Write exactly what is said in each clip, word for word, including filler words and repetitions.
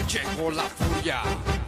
llegó la furia.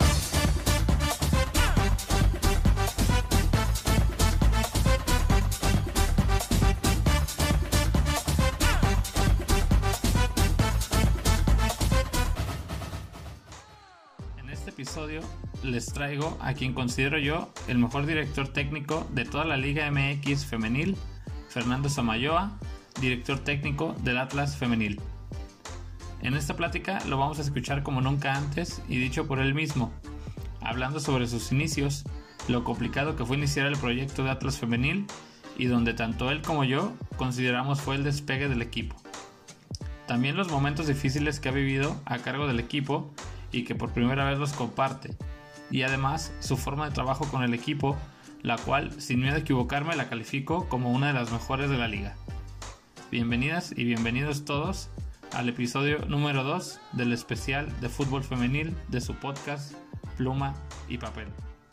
En este episodio les traigo a quien considero yo el mejor director técnico de toda la Liga M X femenil, Fernando Samayoa, director técnico del Atlas femenil. En esta plática lo vamos a escuchar como nunca antes y dicho por él mismo, hablando sobre sus inicios, lo complicado que fue iniciar el proyecto de Atlas femenil y donde tanto él como yo consideramos fue el despegue del equipo. También los momentos difíciles que ha vivido a cargo del equipo y que por primera vez los comparte, y además su forma de trabajo con el equipo, la cual, sin miedo a equivocarme, la califico como una de las mejores de la liga. Bienvenidas y bienvenidos todos al episodio número dos del especial de fútbol femenil de su podcast Pluma y Papel.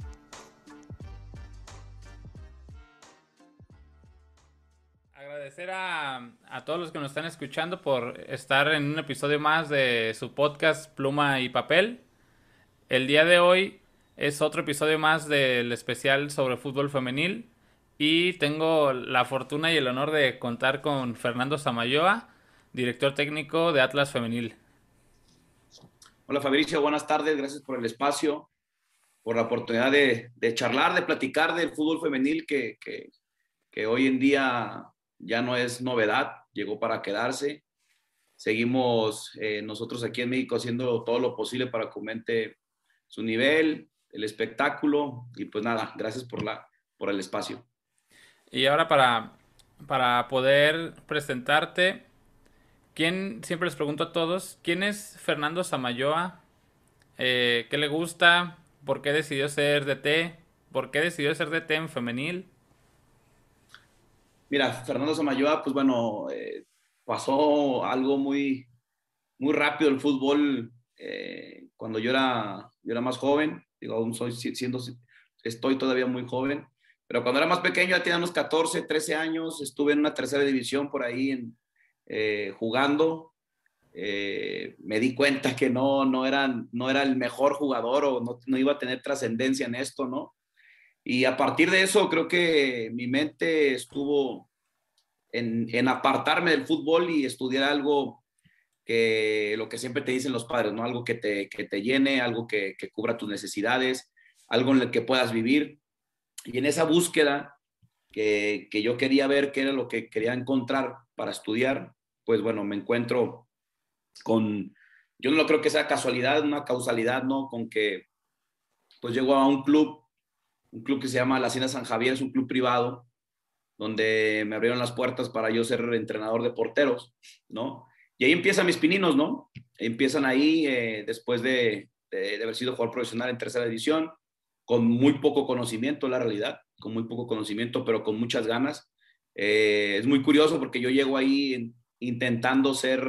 Agradecer a, a todos los que nos están escuchando por estar en un episodio más de su podcast Pluma y Papel. El día de hoy es otro episodio más del especial sobre fútbol femenil y tengo la fortuna y el honor de contar con Fernando Samayoa, director técnico de Atlas femenil. Hola Fabricio, buenas tardes, gracias por el espacio, por la oportunidad de, de charlar, de platicar del fútbol femenil que, que, que hoy en día ya no es novedad, llegó para quedarse. Seguimos eh, nosotros aquí en México haciendo todo lo posible para que aumente su nivel, el espectáculo y pues nada, gracias por, la, por el espacio. Y ahora para, para poder presentarte, ¿quién, siempre les pregunto a todos, ¿quién es Fernando Samayoa? Eh, ¿Qué le gusta? ¿Por qué decidió ser D T? ¿Por qué decidió ser D T en femenil? Mira, Fernando Samayoa, pues bueno, eh, pasó algo muy, muy rápido el fútbol eh, cuando yo era, yo era más joven, digo, aún soy siendo, estoy todavía muy joven, pero cuando era más pequeño, ya tenía unos catorce, trece años, estuve en una tercera división por ahí en, eh, jugando, eh, me di cuenta que no, no, era, no era el mejor jugador o no, no iba a tener trascendencia en esto, ¿no? Y a partir de eso creo que mi mente estuvo en, en apartarme del fútbol y estudiar algo que lo que siempre te dicen los padres, ¿no? Algo que te, que te llene, algo que, que cubra tus necesidades, algo en el que puedas vivir. Y en esa búsqueda que, que yo quería ver qué era lo que quería encontrar para estudiar, pues bueno, me encuentro con, yo no creo que sea casualidad, una causalidad, ¿no? Con que pues llego a un club, un club que se llama La Hacienda San Javier, es un club privado, donde me abrieron las puertas para yo ser entrenador de porteros, ¿no? Y ahí empiezan mis pininos, ¿no? Empiezan ahí eh, después de, de, de haber sido jugador profesional en tercera división, con muy poco conocimiento, la realidad, con muy poco conocimiento, pero con muchas ganas. Eh, es muy curioso porque yo llego ahí en, intentando ser,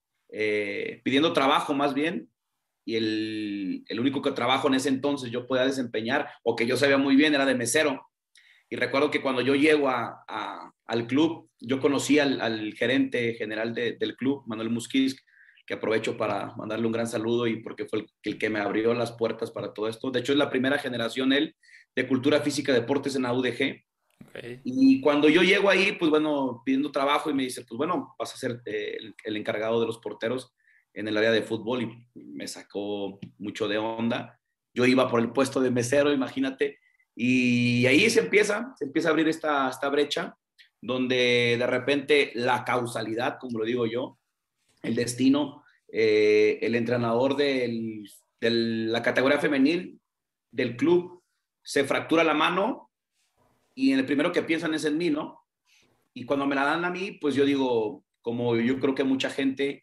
eh, pidiendo trabajo más bien, y el, el único que trabajo en ese entonces yo podía desempeñar, o que yo sabía muy bien, era de mesero. Y recuerdo que cuando yo llego a, a, al club, yo conocí al, al gerente general de, del club, Manuel Musquiz, que aprovecho para mandarle un gran saludo y porque fue el, el que me abrió las puertas para todo esto. De hecho, es la primera generación él de cultura física y deportes en la U D G. Okay. Y cuando yo llego ahí, pues bueno, pidiendo trabajo y me dice, pues bueno, vas a ser eh, el, el encargado de los porteros en el área de fútbol, y me sacó mucho de onda. Yo iba por el puesto de mesero, imagínate. Y ahí se empieza, se empieza a abrir esta, esta brecha, donde de repente la causalidad, como lo digo yo, el destino, eh, el entrenador del, de la categoría femenil del club se fractura la mano y el primero que piensan es en mí, ¿no? Y cuando me la dan a mí, pues yo digo, como yo creo que mucha gente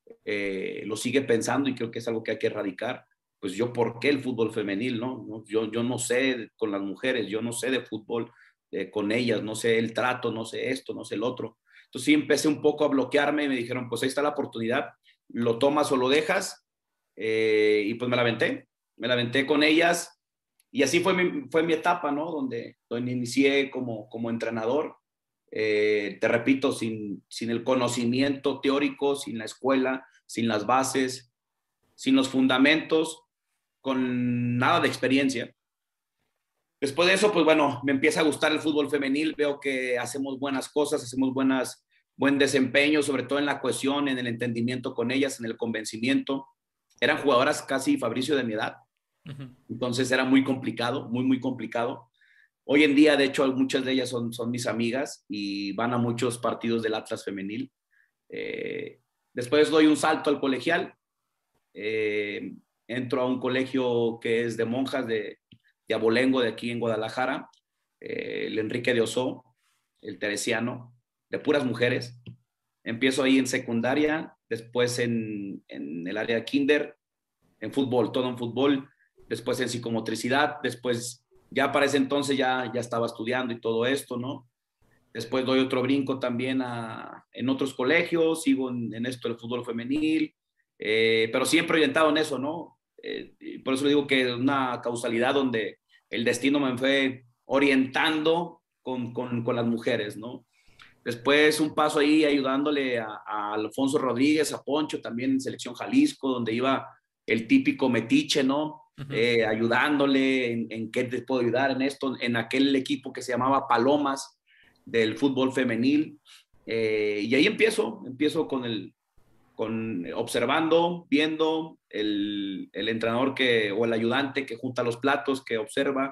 eh, lo sigue pensando y creo que es algo que hay que erradicar, pues yo, ¿por qué el fútbol femenil, no? Yo, yo no sé con las mujeres, yo no sé de fútbol eh, con ellas, no sé el trato, no sé esto, no sé el otro. Entonces sí empecé un poco a bloquearme y me dijeron, pues ahí está la oportunidad, lo tomas o lo dejas, eh, y pues me la aventé, me la aventé con ellas y así fue mi, fue mi etapa, ¿no? Donde, donde inicié como, como entrenador, eh, te repito, sin, sin el conocimiento teórico, sin la escuela, sin las bases. sin los fundamentos, con nada de experiencia. Después de eso, pues bueno, me empieza a gustar el fútbol femenil, veo que hacemos buenas cosas, hacemos buenas, buen desempeño, sobre todo en la cohesión, en el entendimiento con ellas, en el convencimiento. Eran jugadoras casi, Fabricio, de mi edad, uh-huh. Entonces era muy complicado, muy, muy complicado. Hoy en día, de hecho, muchas de ellas son, son mis amigas y van a muchos partidos del Atlas femenil. Eh, después doy un salto al colegial, eh, entro a un colegio que es de monjas de, de Abolengo, de aquí en Guadalajara, eh, el Enrique de Oso, el Teresiano, de puras mujeres. Empiezo ahí en secundaria, después en, en el área de kinder, en fútbol, todo en fútbol, después en psicomotricidad, después ya para ese entonces ya, ya estaba estudiando y todo esto, ¿no? Después doy otro brinco también a, en otros colegios, sigo en, en esto del fútbol femenil, eh, pero siempre orientado en eso, ¿no? Eh, por eso digo que es una causalidad donde el destino me fue orientando con, con, con las mujeres, ¿no? Después un paso ahí ayudándole a, a Alfonso Rodríguez, a Poncho, también en Selección Jalisco, donde iba el típico metiche, ¿no? Uh-huh. Eh, ayudándole en, en qué te puedo ayudar en esto, en aquel equipo que se llamaba Palomas del fútbol femenil. Eh, y ahí empiezo, empiezo con el, con, observando, viendo el, el entrenador que, o el ayudante que junta los platos, que observa.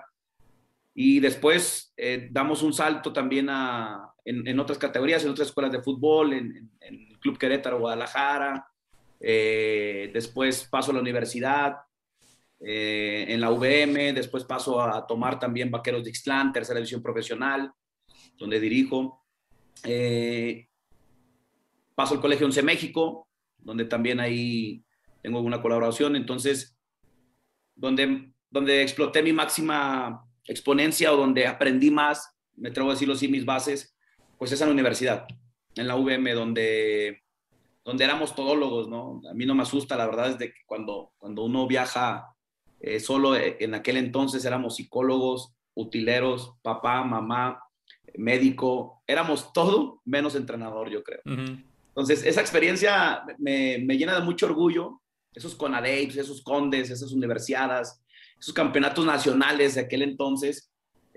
Y después eh, damos un salto también a, en, en otras categorías, en otras escuelas de fútbol, en, en, en el Club Querétaro, Guadalajara. Eh, después paso a la universidad, eh, en la U V M. Después paso a tomar también Vaqueros de Ixtlán, tercera división profesional, donde dirijo. Eh, paso al Colegio Once México, donde también ahí tengo una colaboración. Entonces, donde, donde exploté mi máxima exponencia o donde aprendí más, me atrevo a decirlo así, mis bases, pues es en la universidad, en la U V M, donde, donde éramos todólogos, ¿no? A mí no me asusta, la verdad es de que cuando, cuando uno viaja eh, solo, eh, en aquel entonces éramos psicólogos, utileros, papá, mamá, médico, éramos todo menos entrenador, yo creo. Uh-huh. Entonces, esa experiencia me, me llena de mucho orgullo, esos CONADEIPs, esos CONDES, esas universidades, esos campeonatos nacionales de aquel entonces,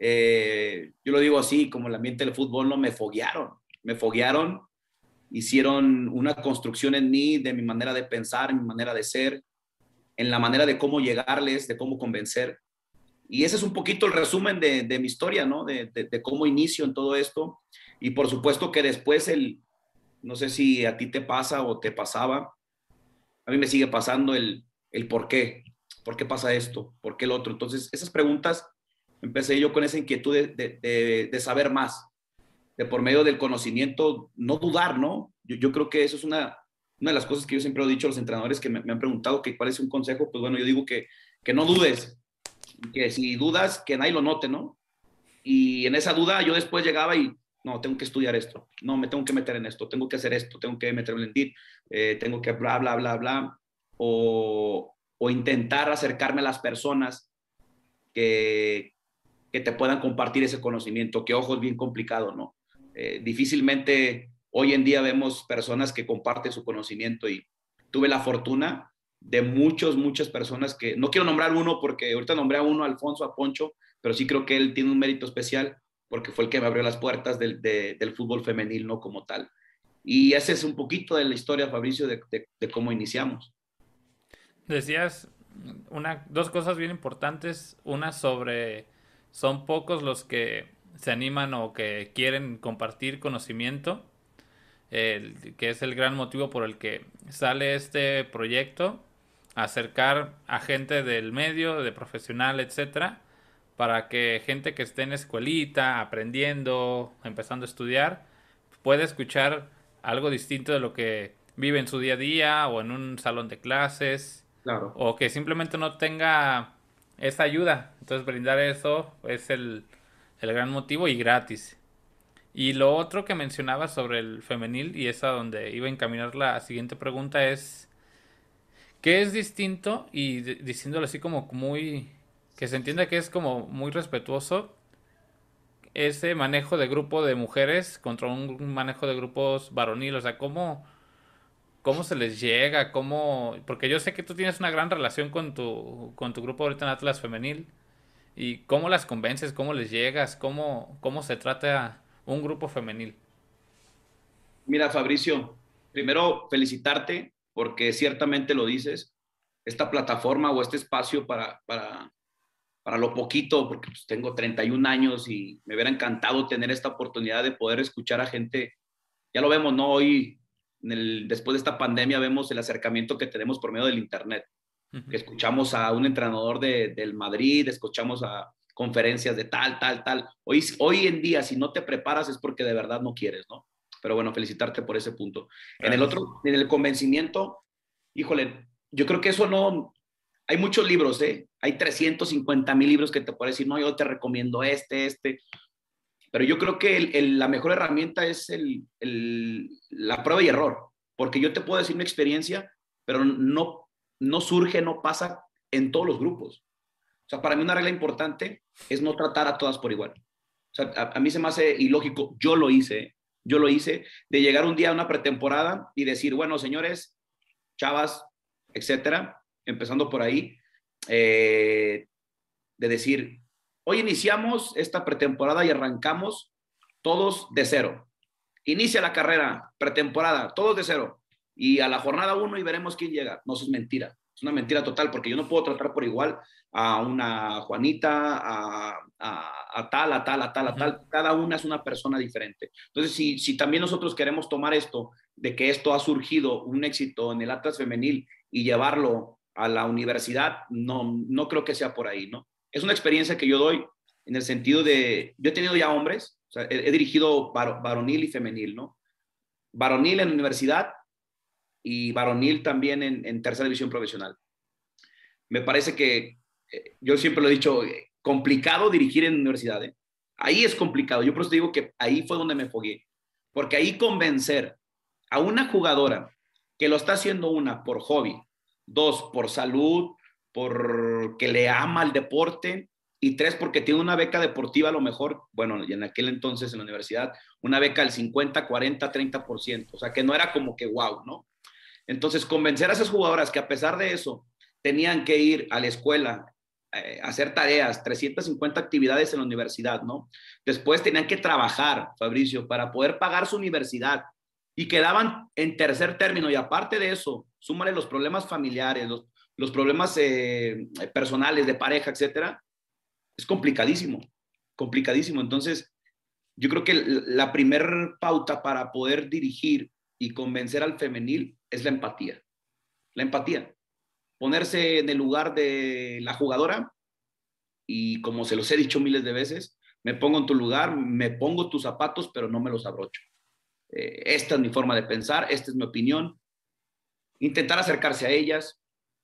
eh, yo lo digo así, como el ambiente del fútbol, no me foguearon, me foguearon, hicieron una construcción en mí de mi manera de pensar, en mi manera de ser, en la manera de cómo llegarles, de cómo convencer. Y ese es un poquito el resumen de, de mi historia, ¿no? De, de, de cómo inicio en todo esto. Y por supuesto que después el, no sé si a ti te pasa o te pasaba, a mí me sigue pasando el, el por qué. ¿Por qué pasa esto? ¿Por qué el otro? Entonces, esas preguntas, empecé yo con esa inquietud de, de, de, de saber más, de por medio del conocimiento, no dudar, ¿no? Yo, yo creo que eso es una, una de las cosas que yo siempre he dicho a los entrenadores que me, me han preguntado que cuál es un consejo, pues bueno, yo digo que, que no dudes, que si dudas, que nadie lo note, ¿no? Y en esa duda yo después llegaba y, no, tengo que estudiar esto, no, me tengo que meter en esto, tengo que hacer esto, tengo que meterme en el eh, tengo que bla, bla, bla, bla, o, o intentar acercarme a las personas que, que te puedan compartir ese conocimiento, que ojo, es bien complicado, ¿no? Eh, difícilmente hoy en día vemos personas que comparten su conocimiento y tuve la fortuna de muchos, muchas personas que, no quiero nombrar uno porque ahorita nombré a uno, a Alfonso, a Poncho, pero sí creo que él tiene un mérito especial porque fue el que me abrió las puertas del, de, del fútbol femenil, no como tal. Y ese es un poquito de la historia, Fabricio, de, de, de cómo iniciamos. Decías una, dos cosas bien importantes. Una sobre, son pocos los que se animan o que quieren compartir conocimiento, el, que es el gran motivo por el que sale este proyecto, acercar a gente del medio, de profesional, etcétera, para que gente que esté en escuelita, aprendiendo, empezando a estudiar, pueda escuchar algo distinto de lo que vive en su día a día o en un salón de clases. Claro. O que simplemente no tenga esa ayuda. Entonces brindar eso es el, el gran motivo y gratis. Y lo otro que mencionaba sobre el femenil, y es a donde iba a encaminar la siguiente pregunta, es ¿qué es distinto? Y d- diciéndolo así como muy, que se entienda que es como muy respetuoso, ese manejo de grupo de mujeres contra un manejo de grupos varonil. O sea, ¿cómo, ¿Cómo se les llega? ¿Cómo? Porque yo sé que tú tienes una gran relación con tu, con tu grupo ahorita en Atlas Femenil. ¿Y cómo las convences? ¿Cómo les llegas? ¿Cómo, cómo se trata un grupo femenil? Mira, Fabricio, primero felicitarte porque ciertamente lo dices, esta plataforma o este espacio para, para, para lo poquito, porque pues, tengo treinta y un años y me hubiera encantado tener esta oportunidad de poder escuchar a gente, ya lo vemos, ¿no? Hoy, en el, después de esta pandemia, vemos el acercamiento que tenemos por medio del Internet, que Ujú. escuchamos a un entrenador de, del Madrid, escuchamos a conferencias de tal, tal, tal. Hoy, hoy en día, si no te preparas es porque de verdad no quieres, ¿no? Pero bueno, felicitarte por ese punto. En el Gracias. otro, en el convencimiento, híjole, yo creo que eso no, hay muchos libros, ¿eh? Hay trescientos cincuenta mil libros que te pueden decir, no, yo te recomiendo este, este, pero yo creo que el, el, la mejor herramienta es el, el, la prueba y error, porque yo te puedo decir mi experiencia, pero no, no surge, no pasa en todos los grupos. O sea, para mí una regla importante es no tratar a todas por igual. O sea, a, a mí se me hace ilógico, yo lo hice, yo lo hice, de llegar un día a una pretemporada y decir, bueno, señores, chavas, etcétera, empezando por ahí, eh, de decir, hoy iniciamos esta pretemporada y arrancamos todos de cero. Inicia la carrera, pretemporada, todos de cero. Y a la jornada uno y veremos quién llega. No, eso es mentira. Es una mentira total porque yo no puedo tratar por igual a una Juanita, a, a, a tal, a tal, a tal, a Ujú. tal. Cada una es una persona diferente. Entonces, si, si también nosotros queremos tomar esto, de que esto ha surgido un éxito en el Atlas femenil y llevarlo a la universidad, no, no creo que sea por ahí, ¿no? Es una experiencia que yo doy en el sentido de, yo he tenido ya hombres, o sea, he, he dirigido var, varonil y femenil, ¿no? Varonil en universidad y varonil también en, en tercera división profesional. Me parece que, eh, yo siempre lo he dicho, eh, complicado dirigir en universidad, ¿eh? Ahí es complicado, yo por eso digo que ahí fue donde me fogué, porque ahí convencer a una jugadora que lo está haciendo, una, por hobby, dos, por salud, porque le ama el deporte, y tres, porque tiene una beca deportiva a lo mejor, bueno, y en aquel entonces en la universidad, una beca del cincuenta, cuarenta, treinta por ciento, o sea, que no era como que wow, ¿no? Entonces, convencer a esas jugadoras que a pesar de eso tenían que ir a la escuela, eh, hacer tareas, trescientas cincuenta actividades en la universidad, ¿no? Después tenían que trabajar, Fabricio, para poder pagar su universidad y quedaban en tercer término. Y aparte de eso, súmale los problemas familiares, los, los problemas eh, personales, de pareja, etcétera. Es complicadísimo, complicadísimo. Entonces, yo creo que la primer pauta para poder dirigir y convencer al femenil es la empatía. La empatía. Ponerse en el lugar de la jugadora y, como se los he dicho miles de veces, me pongo en tu lugar, me pongo tus zapatos, pero no me los abrocho. Eh, esta es mi forma de pensar, esta es mi opinión. Intentar acercarse a ellas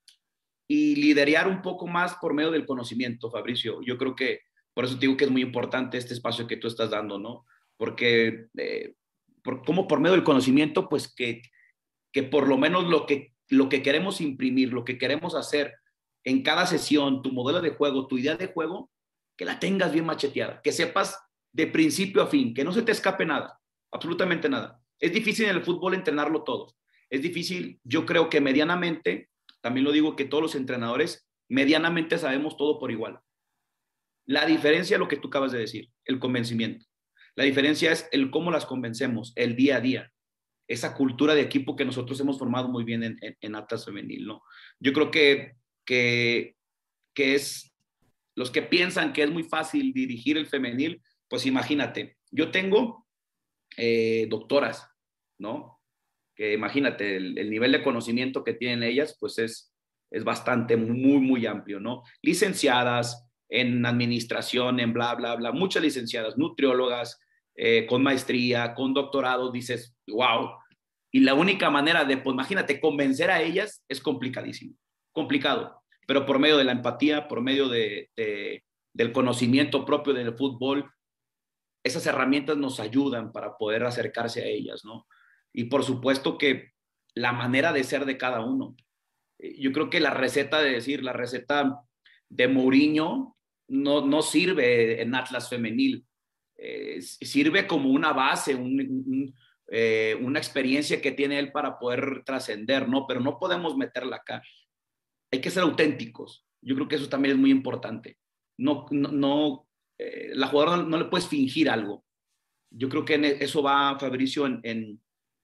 y liderar un poco más por medio del conocimiento, Fabricio. Yo creo que por eso te digo que es muy importante este espacio que tú estás dando, ¿no? Porque, eh, por, como por medio del conocimiento, pues que, que por lo menos lo que, lo que queremos imprimir, lo que queremos hacer en cada sesión, tu modelo de juego, tu idea de juego, que la tengas bien macheteada, que sepas de principio a fin, que no se te escape nada, absolutamente nada. Es difícil en el fútbol entrenarlo todo. Es difícil, yo creo que medianamente, también lo digo, que todos los entrenadores medianamente sabemos todo por igual. La diferencia es lo que tú acabas de decir, el convencimiento. La diferencia es el cómo las convencemos, el día a día, esa cultura de equipo que nosotros hemos formado muy bien en, en, en Atlas Femenil, ¿no? Yo creo que, que, que es, los que piensan que es muy fácil dirigir el femenil, pues imagínate, yo tengo eh, doctoras, ¿no? Que imagínate, el, el, nivel de conocimiento que tienen ellas, pues es, es bastante, muy, muy amplio, ¿no? Licenciadas en administración, en bla, bla, bla, muchas licenciadas, nutriólogas, eh, con maestría, con doctorado, dices, wow. Y la única manera de, pues imagínate, convencer a ellas es complicadísimo, complicado, pero por medio de la empatía, por medio de, de, del conocimiento propio del fútbol, esas herramientas nos ayudan para poder acercarse a ellas, ¿no? Y por supuesto que la manera de ser de cada uno. Yo creo que la receta de decir, la receta de Mourinho no, no sirve en Atlas femenil. Eh, sirve como una base, un, un, eh, una experiencia que tiene él para poder trascender, ¿no? Pero no podemos meterla acá. Hay que ser auténticos. Yo creo que eso también es muy importante. No, no, no eh, la jugadora no, no le puedes fingir algo. Yo creo que en eso va Fabricio en, en,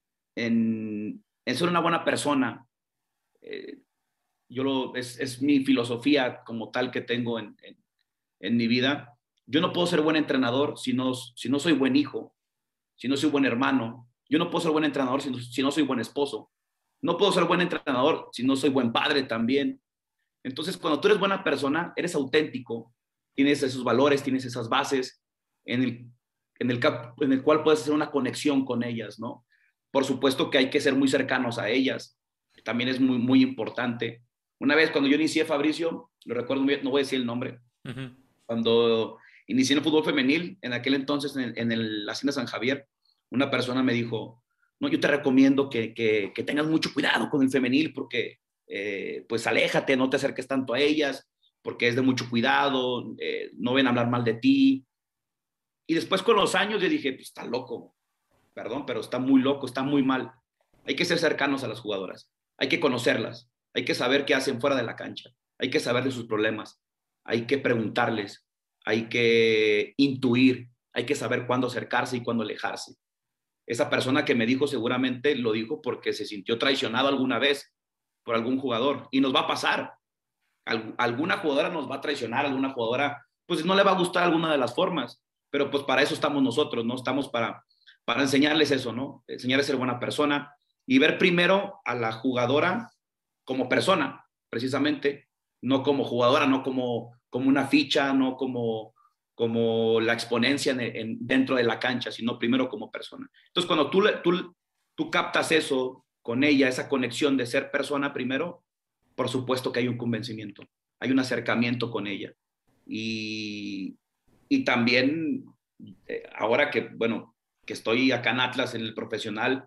en, en ser una buena persona. Eh, yo lo, es, es mi filosofía como tal que tengo en, en, en mi vida. Yo no puedo ser buen entrenador si no, si no soy buen hijo, si no soy buen hermano. Yo no puedo ser buen entrenador si no, si no soy buen esposo. No puedo ser buen entrenador si no soy buen padre también. Entonces, cuando tú eres buena persona, eres auténtico, tienes esos valores, tienes esas bases en el, en el, en el cual puedes hacer una conexión con ellas, ¿no? Por supuesto que hay que ser muy cercanos a ellas, también es muy, muy importante. Una vez cuando yo inicié Fabricio, lo recuerdo muy bien, no voy a decir el nombre, uh-huh. Cuando inicié en el fútbol femenil, en aquel entonces en, el, en el, la Hacienda San Javier, una persona me dijo, no, yo te recomiendo que, que, que tengas mucho cuidado con el femenil porque eh, pues aléjate, no te acerques tanto a ellas porque es de mucho cuidado, eh, no ven a hablar mal de ti. Y después con los años yo dije, pues está loco, perdón, pero está muy loco, está muy mal. Hay que ser cercanos a las jugadoras, hay que conocerlas, hay que saber qué hacen fuera de la cancha, hay que saber de sus problemas, hay que preguntarles, hay que intuir, hay que saber cuándo acercarse y cuándo alejarse. Esa persona que me dijo seguramente lo dijo porque se sintió traicionado alguna vez por algún jugador y nos va a pasar. Al, alguna jugadora nos va a traicionar, alguna jugadora pues no le va a gustar alguna de las formas, pero pues para eso estamos nosotros, ¿no? Estamos para, para enseñarles eso, ¿no? Enseñarles a ser buena persona y ver primero a la jugadora como persona, precisamente, no como jugadora, no como, como una ficha, no como, como la exponencia en, en, dentro de la cancha, sino primero como persona. Entonces, cuando tú, tú, tú captas eso con ella, esa conexión de ser persona primero, por supuesto que hay un convencimiento, hay un acercamiento con ella. Y, y también, eh, ahora que, bueno, que estoy acá en Atlas, en el profesional,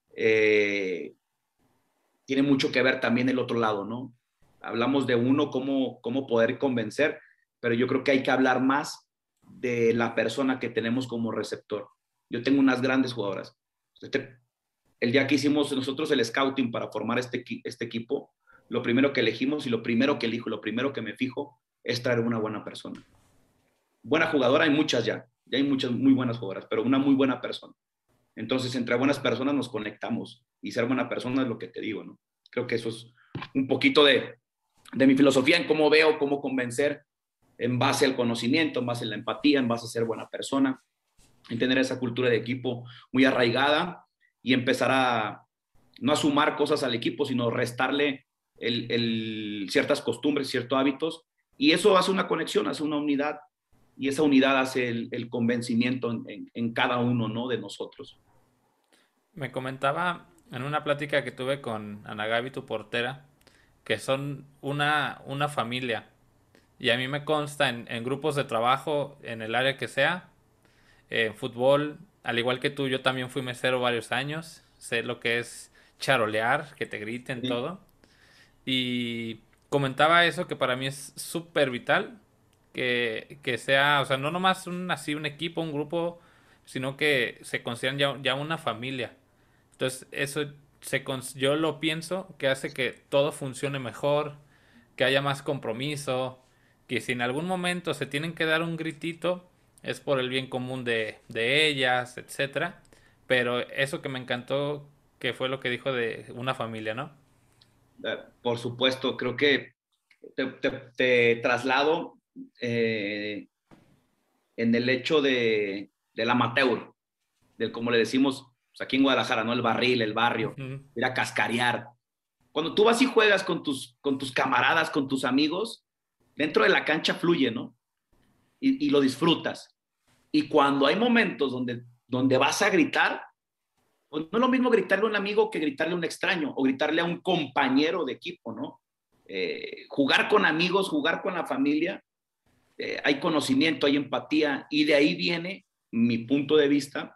eh, tiene mucho que ver también el otro lado, ¿no? Hablamos de uno, cómo, cómo poder convencer, pero yo creo que hay que hablar más de la persona que tenemos como receptor. Yo tengo unas grandes jugadoras. Este, el día que hicimos nosotros el scouting para formar este, este equipo, lo primero que elegimos y lo primero que elijo, lo primero que me fijo es traer una buena persona. Buena jugadora hay muchas ya, ya hay muchas muy buenas jugadoras, pero una muy buena persona. Entonces, entre buenas personas nos conectamos y ser buena persona es lo que te digo, ¿no? Creo que eso es un poquito de, de mi filosofía en cómo veo, cómo convencer en base al conocimiento, en base a la empatía, en base a ser buena persona, en tener esa cultura de equipo muy arraigada y empezar a no a sumar cosas al equipo, sino restarle el, el, ciertas costumbres, ciertos hábitos, y eso hace una conexión, hace una unidad, y esa unidad hace el, el convencimiento en, en, en cada uno, ¿no?, de nosotros. Me comentaba en una plática que tuve con Ana Gaby, tu portera, que son una, una familia. Y a mí me consta en, en grupos de trabajo, en el área que sea, en fútbol, al igual que tú, yo también fui mesero varios años. Sé lo que es charolear, que te griten, sí, todo. Y comentaba eso, que para mí es súper vital que, que sea, o sea, no nomás un, así un equipo, un grupo, sino que se consideran ya, ya una familia. Entonces, eso se, yo lo pienso que hace que todo funcione mejor, que haya más compromiso, que si en algún momento se tienen que dar un gritito, es por el bien común de, de ellas, etcétera. Pero eso que me encantó, que fue lo que dijo de una familia, ¿no? Por supuesto, creo que te, te, te traslado eh, en el hecho de, del amateur, del como le decimos pues aquí en Guadalajara, ¿no? El barril, el barrio, uh-huh. Ir a cascarear. Cuando tú vas y juegas con tus, con tus camaradas, con tus amigos, dentro de la cancha fluye, ¿no? Y, y lo disfrutas. Y cuando hay momentos donde, donde vas a gritar, pues no es lo mismo gritarle a un amigo que gritarle a un extraño o gritarle a un compañero de equipo, ¿no? Eh, jugar con amigos, jugar con la familia, eh, hay conocimiento, hay empatía, y de ahí viene mi punto de vista,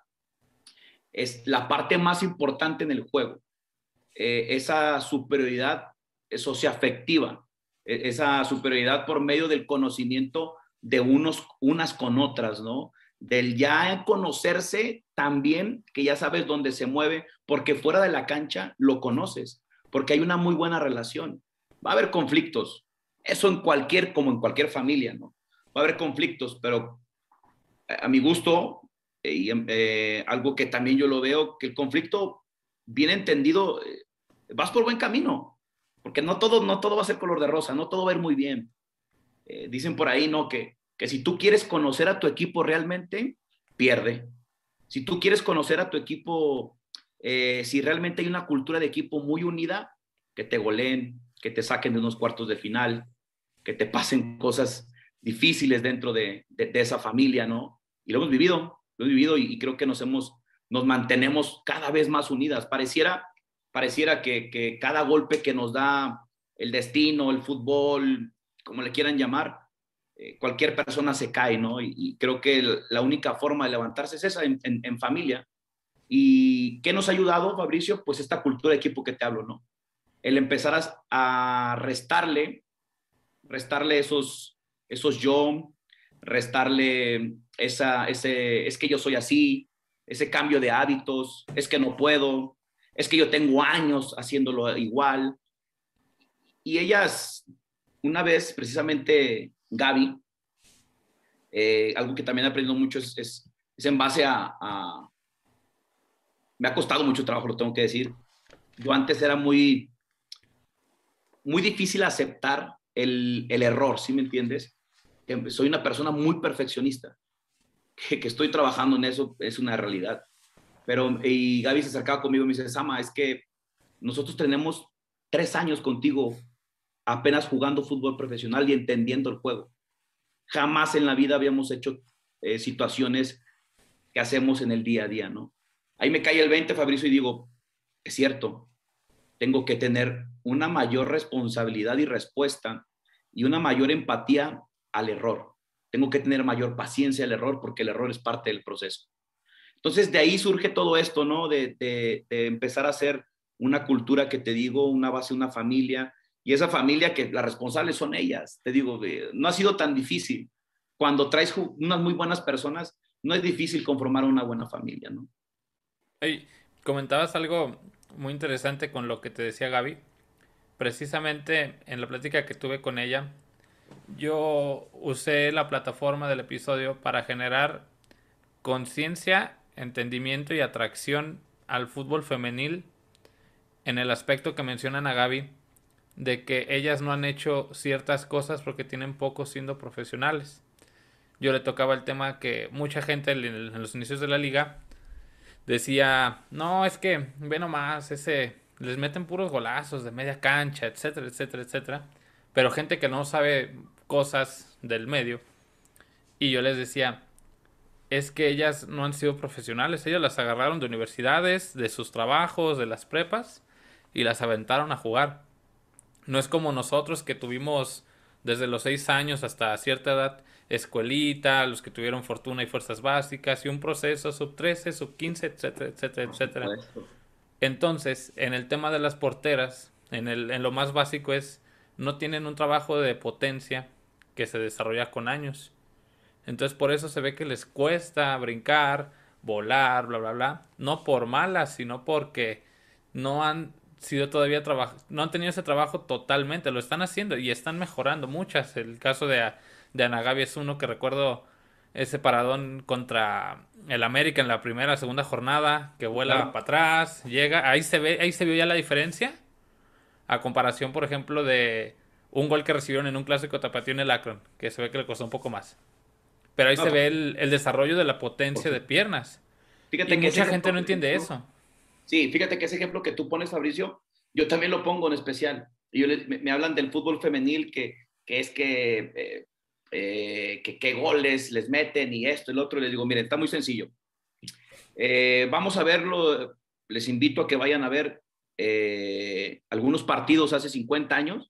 es la parte más importante en el juego, eh, esa superioridad socioafectiva, eh, esa superioridad por medio del conocimiento de unos, unas con otras, ¿no? Del ya conocerse tan bien que ya sabes dónde se mueve, porque fuera de la cancha lo conoces, porque hay una muy buena relación. Va a haber conflictos, eso en cualquier, como en cualquier familia, ¿no? Va a haber conflictos, pero a mi gusto, y eh, algo que también yo lo veo, que el conflicto bien entendido, eh, vas por buen camino, porque no todo, no todo va a ser color de rosa, no todo va a ir muy bien. Eh, dicen por ahí, ¿no? Que, que si tú quieres conocer a tu equipo realmente, pierde. Si tú quieres conocer a tu equipo, eh, si realmente hay una cultura de equipo muy unida, que te goleen, que te saquen de unos cuartos de final, que te pasen cosas difíciles dentro de, de, de esa familia, ¿no? Y lo hemos vivido, lo hemos vivido y, y creo que nos hemos, nos mantenemos cada vez más unidas. Pareciera, pareciera que, que cada golpe que nos da el destino, el fútbol, como le quieran llamar, eh, cualquier persona se cae, ¿no? Y, y creo que el, la única forma de levantarse es esa, en, en, en familia. ¿Y qué nos ha ayudado, Fabricio? Pues esta cultura de equipo que te hablo, ¿no? El empezar a, a restarle, restarle esos, esos yo, restarle esa, ese, es que yo soy así, ese cambio de hábitos, es que no puedo, es que yo tengo años haciéndolo igual. Y ellas, una vez, precisamente Gaby, eh, algo que también he aprendido mucho es, es, es en base a, a... Me ha costado mucho trabajo, lo tengo que decir. Yo antes era muy, muy difícil aceptar el, el error, ¿sí me entiendes? Que soy una persona muy perfeccionista, que, que estoy trabajando en eso, es una realidad. Pero, y Gaby se acercaba conmigo y me dice, Sama, es que nosotros tenemos tres años contigo apenas jugando fútbol profesional y entendiendo el juego. Jamás en la vida habíamos hecho eh, situaciones que hacemos en el día a día, ¿no? Ahí me cae el veinte, Fabricio, y digo, es cierto, tengo que tener una mayor responsabilidad y respuesta y una mayor empatía al error. Tengo que tener mayor paciencia al error porque el error es parte del proceso. Entonces, de ahí surge todo esto, ¿no? De, de, de empezar a hacer una cultura que te digo, una base, una familia, y esa familia que las responsables son ellas. Te digo, no ha sido tan difícil. Cuando traes unas muy buenas personas, no es difícil conformar una buena familia, ¿no? Hey, comentabas algo muy interesante con lo que te decía Gaby. Precisamente en la plática que tuve con ella, yo usé la plataforma del episodio para generar conciencia, entendimiento y atracción al fútbol femenil en el aspecto que mencionan a Gaby, de que ellas no han hecho ciertas cosas porque tienen poco siendo profesionales. Yo le tocaba el tema que mucha gente en los inicios de la liga decía, no, es que ve nomás, ese, les meten puros golazos de media cancha, etcétera, etcétera, etcétera. Pero gente que no sabe cosas del medio. Y yo les decía, es que ellas no han sido profesionales, ellas las agarraron de universidades, de sus trabajos, de las prepas, y las aventaron a jugar. No es como nosotros que tuvimos desde los seis años hasta cierta edad escuelita, los que tuvieron fortuna y fuerzas básicas y un proceso sub trece, sub quince, etcétera, etcétera, etcétera. Entonces, en el tema de las porteras, en, el, en lo más básico es, no tienen un trabajo de potencia que se desarrolla con años. Entonces, por eso se ve que les cuesta brincar, volar, bla, bla, bla. No por malas, sino porque no han sido todavía trabajo, no han tenido ese trabajo totalmente, lo están haciendo y están mejorando muchas. El caso de, de Ana Gaby es uno que recuerdo, ese paradón contra el América en la primera, segunda jornada, que vuela claro. para atrás, llega, ahí se ve, ahí se vio ya la diferencia, a comparación, por ejemplo, de un gol que recibieron en un clásico tapatío en el Akron, que se ve que le costó un poco más. Pero ahí no, se ve el, el desarrollo de la potencia de piernas. Fíjate y que mucha gente no entiende eso. Sí, fíjate que ese ejemplo que tú pones, Fabricio, yo también lo pongo en especial. Y yo les, me, me hablan del fútbol femenil, que, que es que, eh, eh, que qué goles les meten y esto y lo otro. Y les digo, miren, está muy sencillo. Eh, vamos a verlo, les invito a que vayan a ver eh, algunos partidos hace cincuenta años.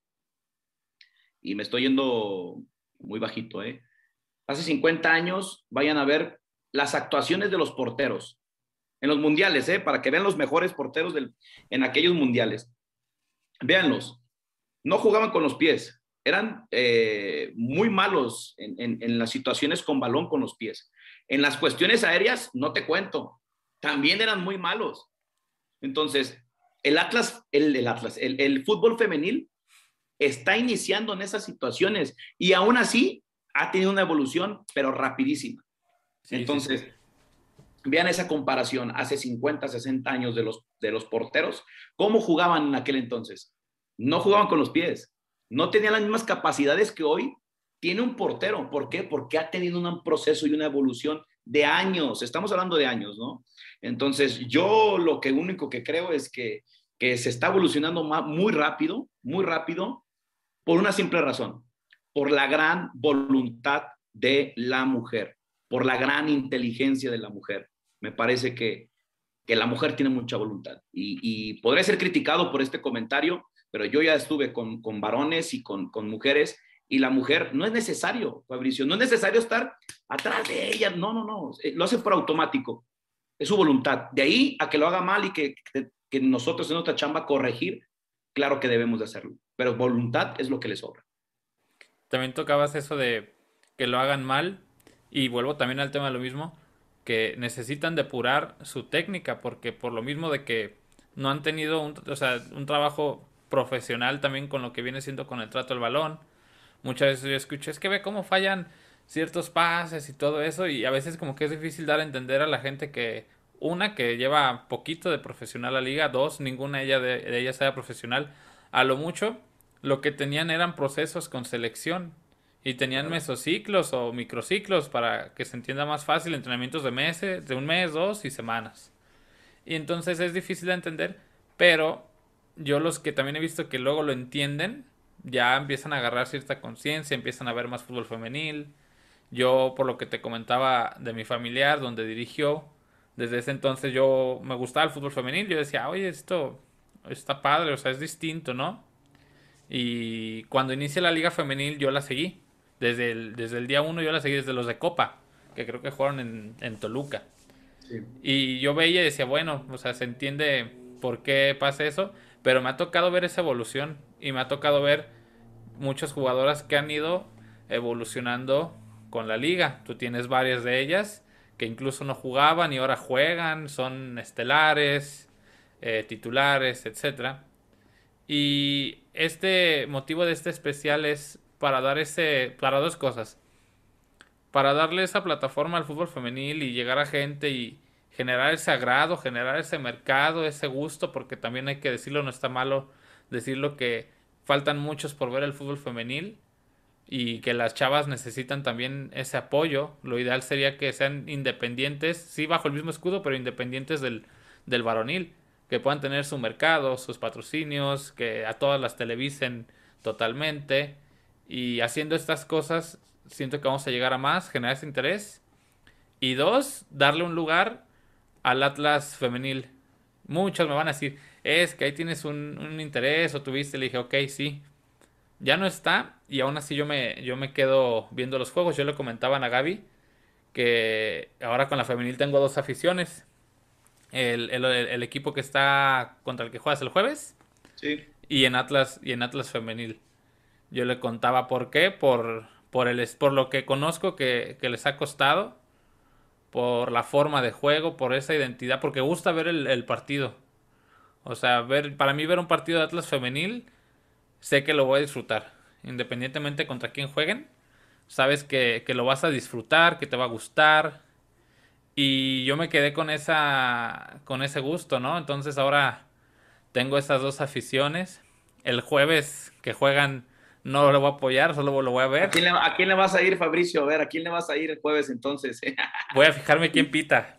Y me estoy yendo muy bajito, ¿eh? Hace cincuenta años, vayan a ver las actuaciones de los porteros. En los mundiales, ¿eh? Para que vean los mejores porteros del, en aquellos mundiales. Véanlos. No jugaban con los pies. Eran eh, muy malos en, en, en las situaciones con balón con los pies. En las cuestiones aéreas, no te cuento. también eran muy malos. Entonces, el Atlas, el, el Atlas, el, el fútbol femenil está iniciando en esas situaciones y aún así ha tenido una evolución, pero rapidísima. Sí, Entonces, sí, sí. Vean esa comparación hace cincuenta, sesenta años de los, de los porteros. ¿Cómo jugaban en aquel entonces? No jugaban con los pies. No tenían las mismas capacidades que hoy tiene un portero. ¿Por qué? Porque ha tenido un proceso y una evolución de años. Estamos hablando de años, ¿no? Entonces, yo lo que único que creo es que, que se está evolucionando muy rápido, muy rápido, por una simple razón, por la gran voluntad de la mujer, por la gran inteligencia de la mujer. Me parece que, que la mujer tiene mucha voluntad y, y podré ser criticado por este comentario, pero yo ya estuve con, con varones y con, con mujeres y la mujer no es necesario, Fabricio, no es necesario estar atrás de ella, no, no, no, lo hace por automático, es su voluntad. De ahí a que lo haga mal y que, que, que nosotros en nuestra chamba corregir, claro que debemos de hacerlo, pero voluntad es lo que les sobra. También tocabas eso de que lo hagan mal y vuelvo también al tema de lo mismo, que necesitan depurar su técnica porque por lo mismo de que no han tenido un, o sea, un trabajo profesional también con lo que viene siendo con el trato del balón. Muchas veces yo escucho, es que ve cómo fallan ciertos pases y todo eso y a veces como que es difícil dar a entender a la gente que una, que lleva poquito de profesional a la liga, dos, ninguna de, ella de, de ellas era profesional, a lo mucho lo que tenían eran procesos con selección y tenían mesociclos o microciclos para que se entienda más fácil, entrenamientos de meses, de un mes, dos y semanas. Y entonces es difícil de entender, pero yo los que también he visto que luego lo entienden, ya empiezan a agarrar cierta conciencia, empiezan a ver más fútbol femenil. Yo, por lo que te comentaba de mi familiar, donde dirigió, desde ese entonces yo me gustaba el fútbol femenil. Yo decía, oye, esto está padre, o sea, es distinto, ¿no? Y cuando inicia la liga femenil yo la seguí. Desde el, desde el día uno yo la seguí, desde los de Copa, que creo que jugaron en, en Toluca. Sí. Y yo veía y decía, bueno, o sea, se entiende por qué pasa eso, pero me ha tocado ver esa evolución y me ha tocado ver muchas jugadoras que han ido evolucionando con la liga. Tú tienes varias de ellas que incluso no jugaban y ahora juegan, son estelares, eh, titulares, etcétera. Y este motivo de este especial es para dar ese, para dos cosas. Para darle esa plataforma al fútbol femenil y llegar a gente y generar ese agrado, generar ese mercado, ese gusto, porque también hay que decirlo, no está malo decirlo que faltan muchos por ver el fútbol femenil y que las chavas necesitan también ese apoyo. Lo ideal sería que sean independientes, sí bajo el mismo escudo, pero independientes del, del varonil, que puedan tener su mercado, sus patrocinios, que a todas las televisen totalmente. Y haciendo estas cosas, siento que vamos a llegar a más, generar ese interés. Y dos, darle un lugar al Atlas femenil. Muchos me van a decir, es que ahí tienes un, un interés o tuviste. Le dije, ok, sí. Ya no está y aún así yo me, yo me quedo viendo los juegos. Yo le comentaba a Gaby que ahora con la femenil tengo dos aficiones. El, el, el equipo que está contra el que juegas el jueves. Sí. Y en Atlas, y en Atlas femenil. Yo le contaba por qué, por, por, el, por lo que conozco que, que les ha costado, por la forma de juego, por esa identidad, porque gusta ver el, el partido. O sea, ver, para mí ver un partido de Atlas femenil, sé que lo voy a disfrutar. Independientemente contra quién jueguen, sabes que, que lo vas a disfrutar, que te va a gustar. Y yo me quedé con esa con ese gusto, ¿no? Entonces ahora tengo esas dos aficiones. El jueves que juegan no lo voy a apoyar, solo lo voy a ver. ¿A quién le, a quién le vas a ir, Fabricio? A ver, ¿a quién le vas a ir el jueves entonces? Voy a fijarme quién pita.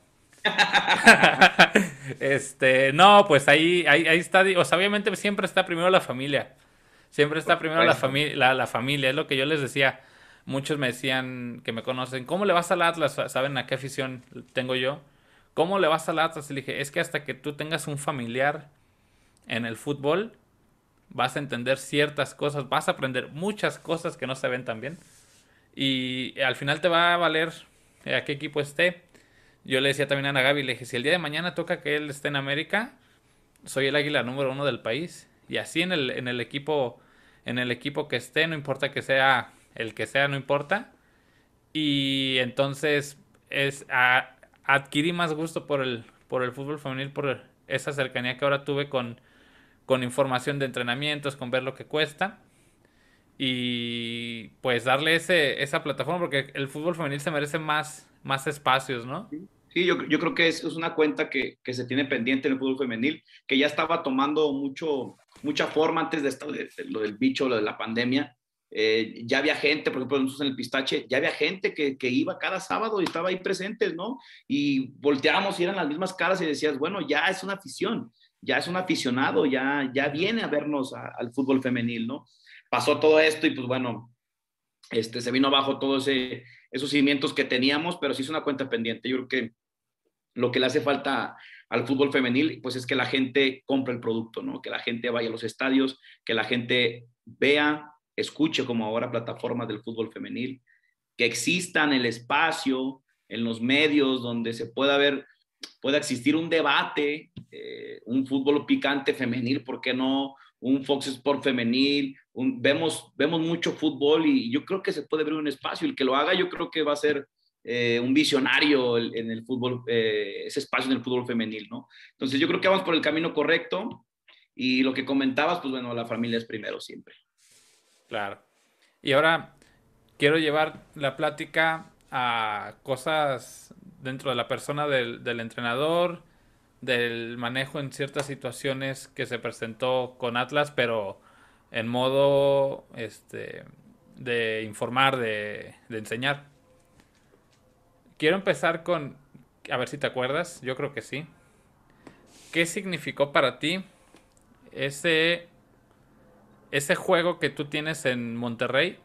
este, no, pues ahí, ahí, ahí está. O sea, obviamente siempre está primero la familia. Siempre está primero la, fami la, la familia. Es lo que yo les decía. Muchos me decían que me conocen, ¿cómo le vas al Atlas? ¿Saben a qué afición tengo yo? ¿Cómo le vas al Atlas? Y le dije, es que hasta que tú tengas un familiar en el fútbol, vas a entender ciertas cosas, vas a aprender muchas cosas que no se ven tan bien. Y al final te va a valer a qué equipo esté. Yo le decía también a Ana Gaby, le dije, si el día de mañana toca que él esté en América, soy el águila número uno del país. Y así en el, en el equipo, en el equipo que esté, no importa que sea el que sea, no importa. Y entonces es a, adquirí más gusto por el, por el fútbol femenil, por esa cercanía que ahora tuve con, con información de entrenamientos, con ver lo que cuesta. Y pues darle ese, esa plataforma, porque el fútbol femenil se merece más, más espacios, ¿no? Sí, yo, yo creo que es, es una cuenta que, que, se tiene pendiente en el fútbol femenil, que ya estaba tomando mucho, mucha forma antes de, esto, de, de lo del bicho, lo de la pandemia. Eh, ya había gente, por ejemplo, nosotros en el Pistache, ya había gente que, que iba cada sábado y estaba ahí presentes, ¿no? Y volteábamos y eran las mismas caras y decías, bueno, ya es una afición, ya es un aficionado, ya, ya viene a vernos a, al fútbol femenil, ¿no? Pasó todo esto y pues bueno, este, se vino abajo todos ese, esos cimientos que teníamos, pero sí es una cuenta pendiente. Yo creo que lo que le hace falta al fútbol femenil, pues es que la gente compre el producto, ¿no? Que la gente vaya a los estadios, que la gente vea, escuche como ahora plataformas del fútbol femenil, que existan el espacio en los medios donde se pueda ver, pueda existir un debate, eh, un fútbol picante femenil, ¿por qué no? Un Fox Sport femenil, un, vemos, vemos mucho fútbol y yo creo que se puede abrir un espacio. El que lo haga yo creo que va a ser eh, un visionario el, en el fútbol, eh, ese espacio en el fútbol femenil, ¿no? Entonces yo creo que vamos por el camino correcto y lo que comentabas, pues bueno, la familia es primero siempre. Claro. Y ahora quiero llevar la plática a cosas dentro de la persona del, del entrenador, del manejo en ciertas situaciones que se presentó con Atlas, pero en modo este, de informar, de, de enseñar. Quiero empezar con, a ver si te acuerdas, yo creo que sí. ¿Qué significó para ti ese, ese juego que tú tienes en Monterrey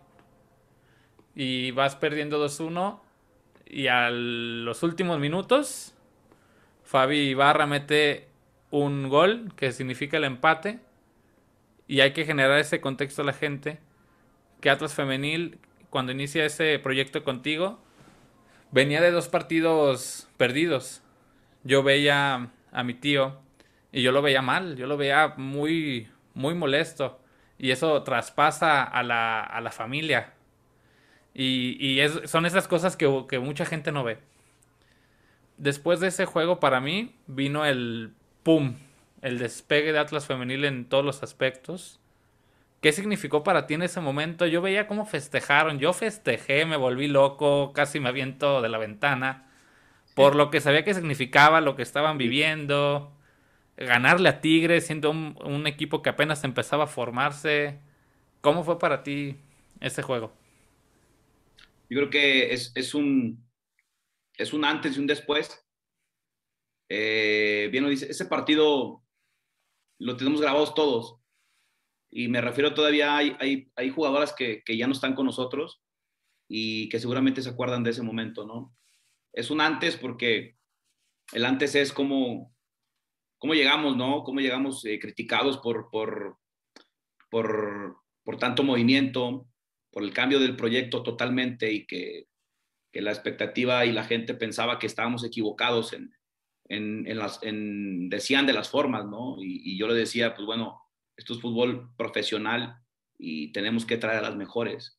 y vas perdiendo dos uno y a los últimos minutos Fabi Ibarra mete un gol que significa el empate y hay que generar ese contexto a la gente que Atlas Femenil cuando inicia ese proyecto contigo venía de dos partidos perdidos. Yo veía a mi tío y yo lo veía mal, yo lo veía muy muy molesto y eso traspasa a la, a la familia y, y es, son esas cosas que, que mucha gente no ve. Después de ese juego para mí vino el pum, el despegue de Atlas Femenil en todos los aspectos. ¿Qué significó para ti en ese momento? Yo veía cómo festejaron, yo festejé, me volví loco, casi me aviento de la ventana, por lo que sabía que significaba, lo que estaban viviendo, ganarle a Tigres siendo un, un equipo que apenas empezaba a formarse. ¿Cómo fue para ti ese juego? Yo creo que es, es, un, es un antes y un después. Eh, bien lo dice, ese partido lo tenemos grabados todos. Y me refiero todavía, hay, hay, hay jugadoras que, que ya no están con nosotros y que seguramente se acuerdan de ese momento, ¿no? Es un antes porque el antes es como, cómo llegamos, ¿no? Cómo llegamos eh, criticados por, por, por, por tanto movimiento, por el cambio del proyecto totalmente y que, que la expectativa y la gente pensaba que estábamos equivocados en, en, en las, en, decían de las formas, ¿no? Y, y yo le decía, pues bueno, esto es fútbol profesional y tenemos que traer a las mejores.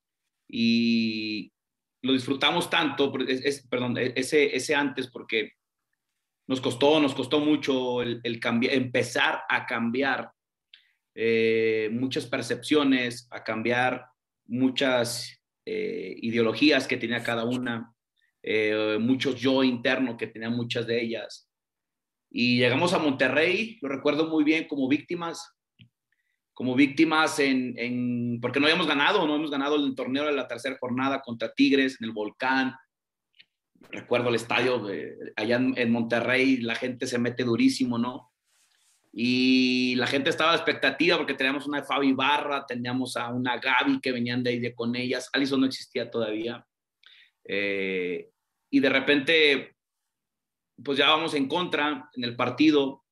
Y lo disfrutamos tanto, es, es, perdón, ese, ese antes porque nos costó, nos costó mucho el, el cambiar, empezar a cambiar eh, muchas percepciones, a cambiar muchas eh, ideologías que tenía cada una, eh, muchos yo interno que tenía muchas de ellas. Y llegamos a Monterrey, lo recuerdo muy bien, como víctimas, como víctimas en, en, porque no habíamos ganado, no hemos ganado el torneo de la tercera jornada contra Tigres en el Volcán. Recuerdo el estadio de, allá en, en Monterrey, la gente se mete durísimo, ¿no? Y la gente estaba a la expectativa porque teníamos una Fabi Ibarra, teníamos a una Gaby que venían de ahí de con ellas, Alison no existía todavía. Eh, y de repente, pues ya vamos en contra en el partido.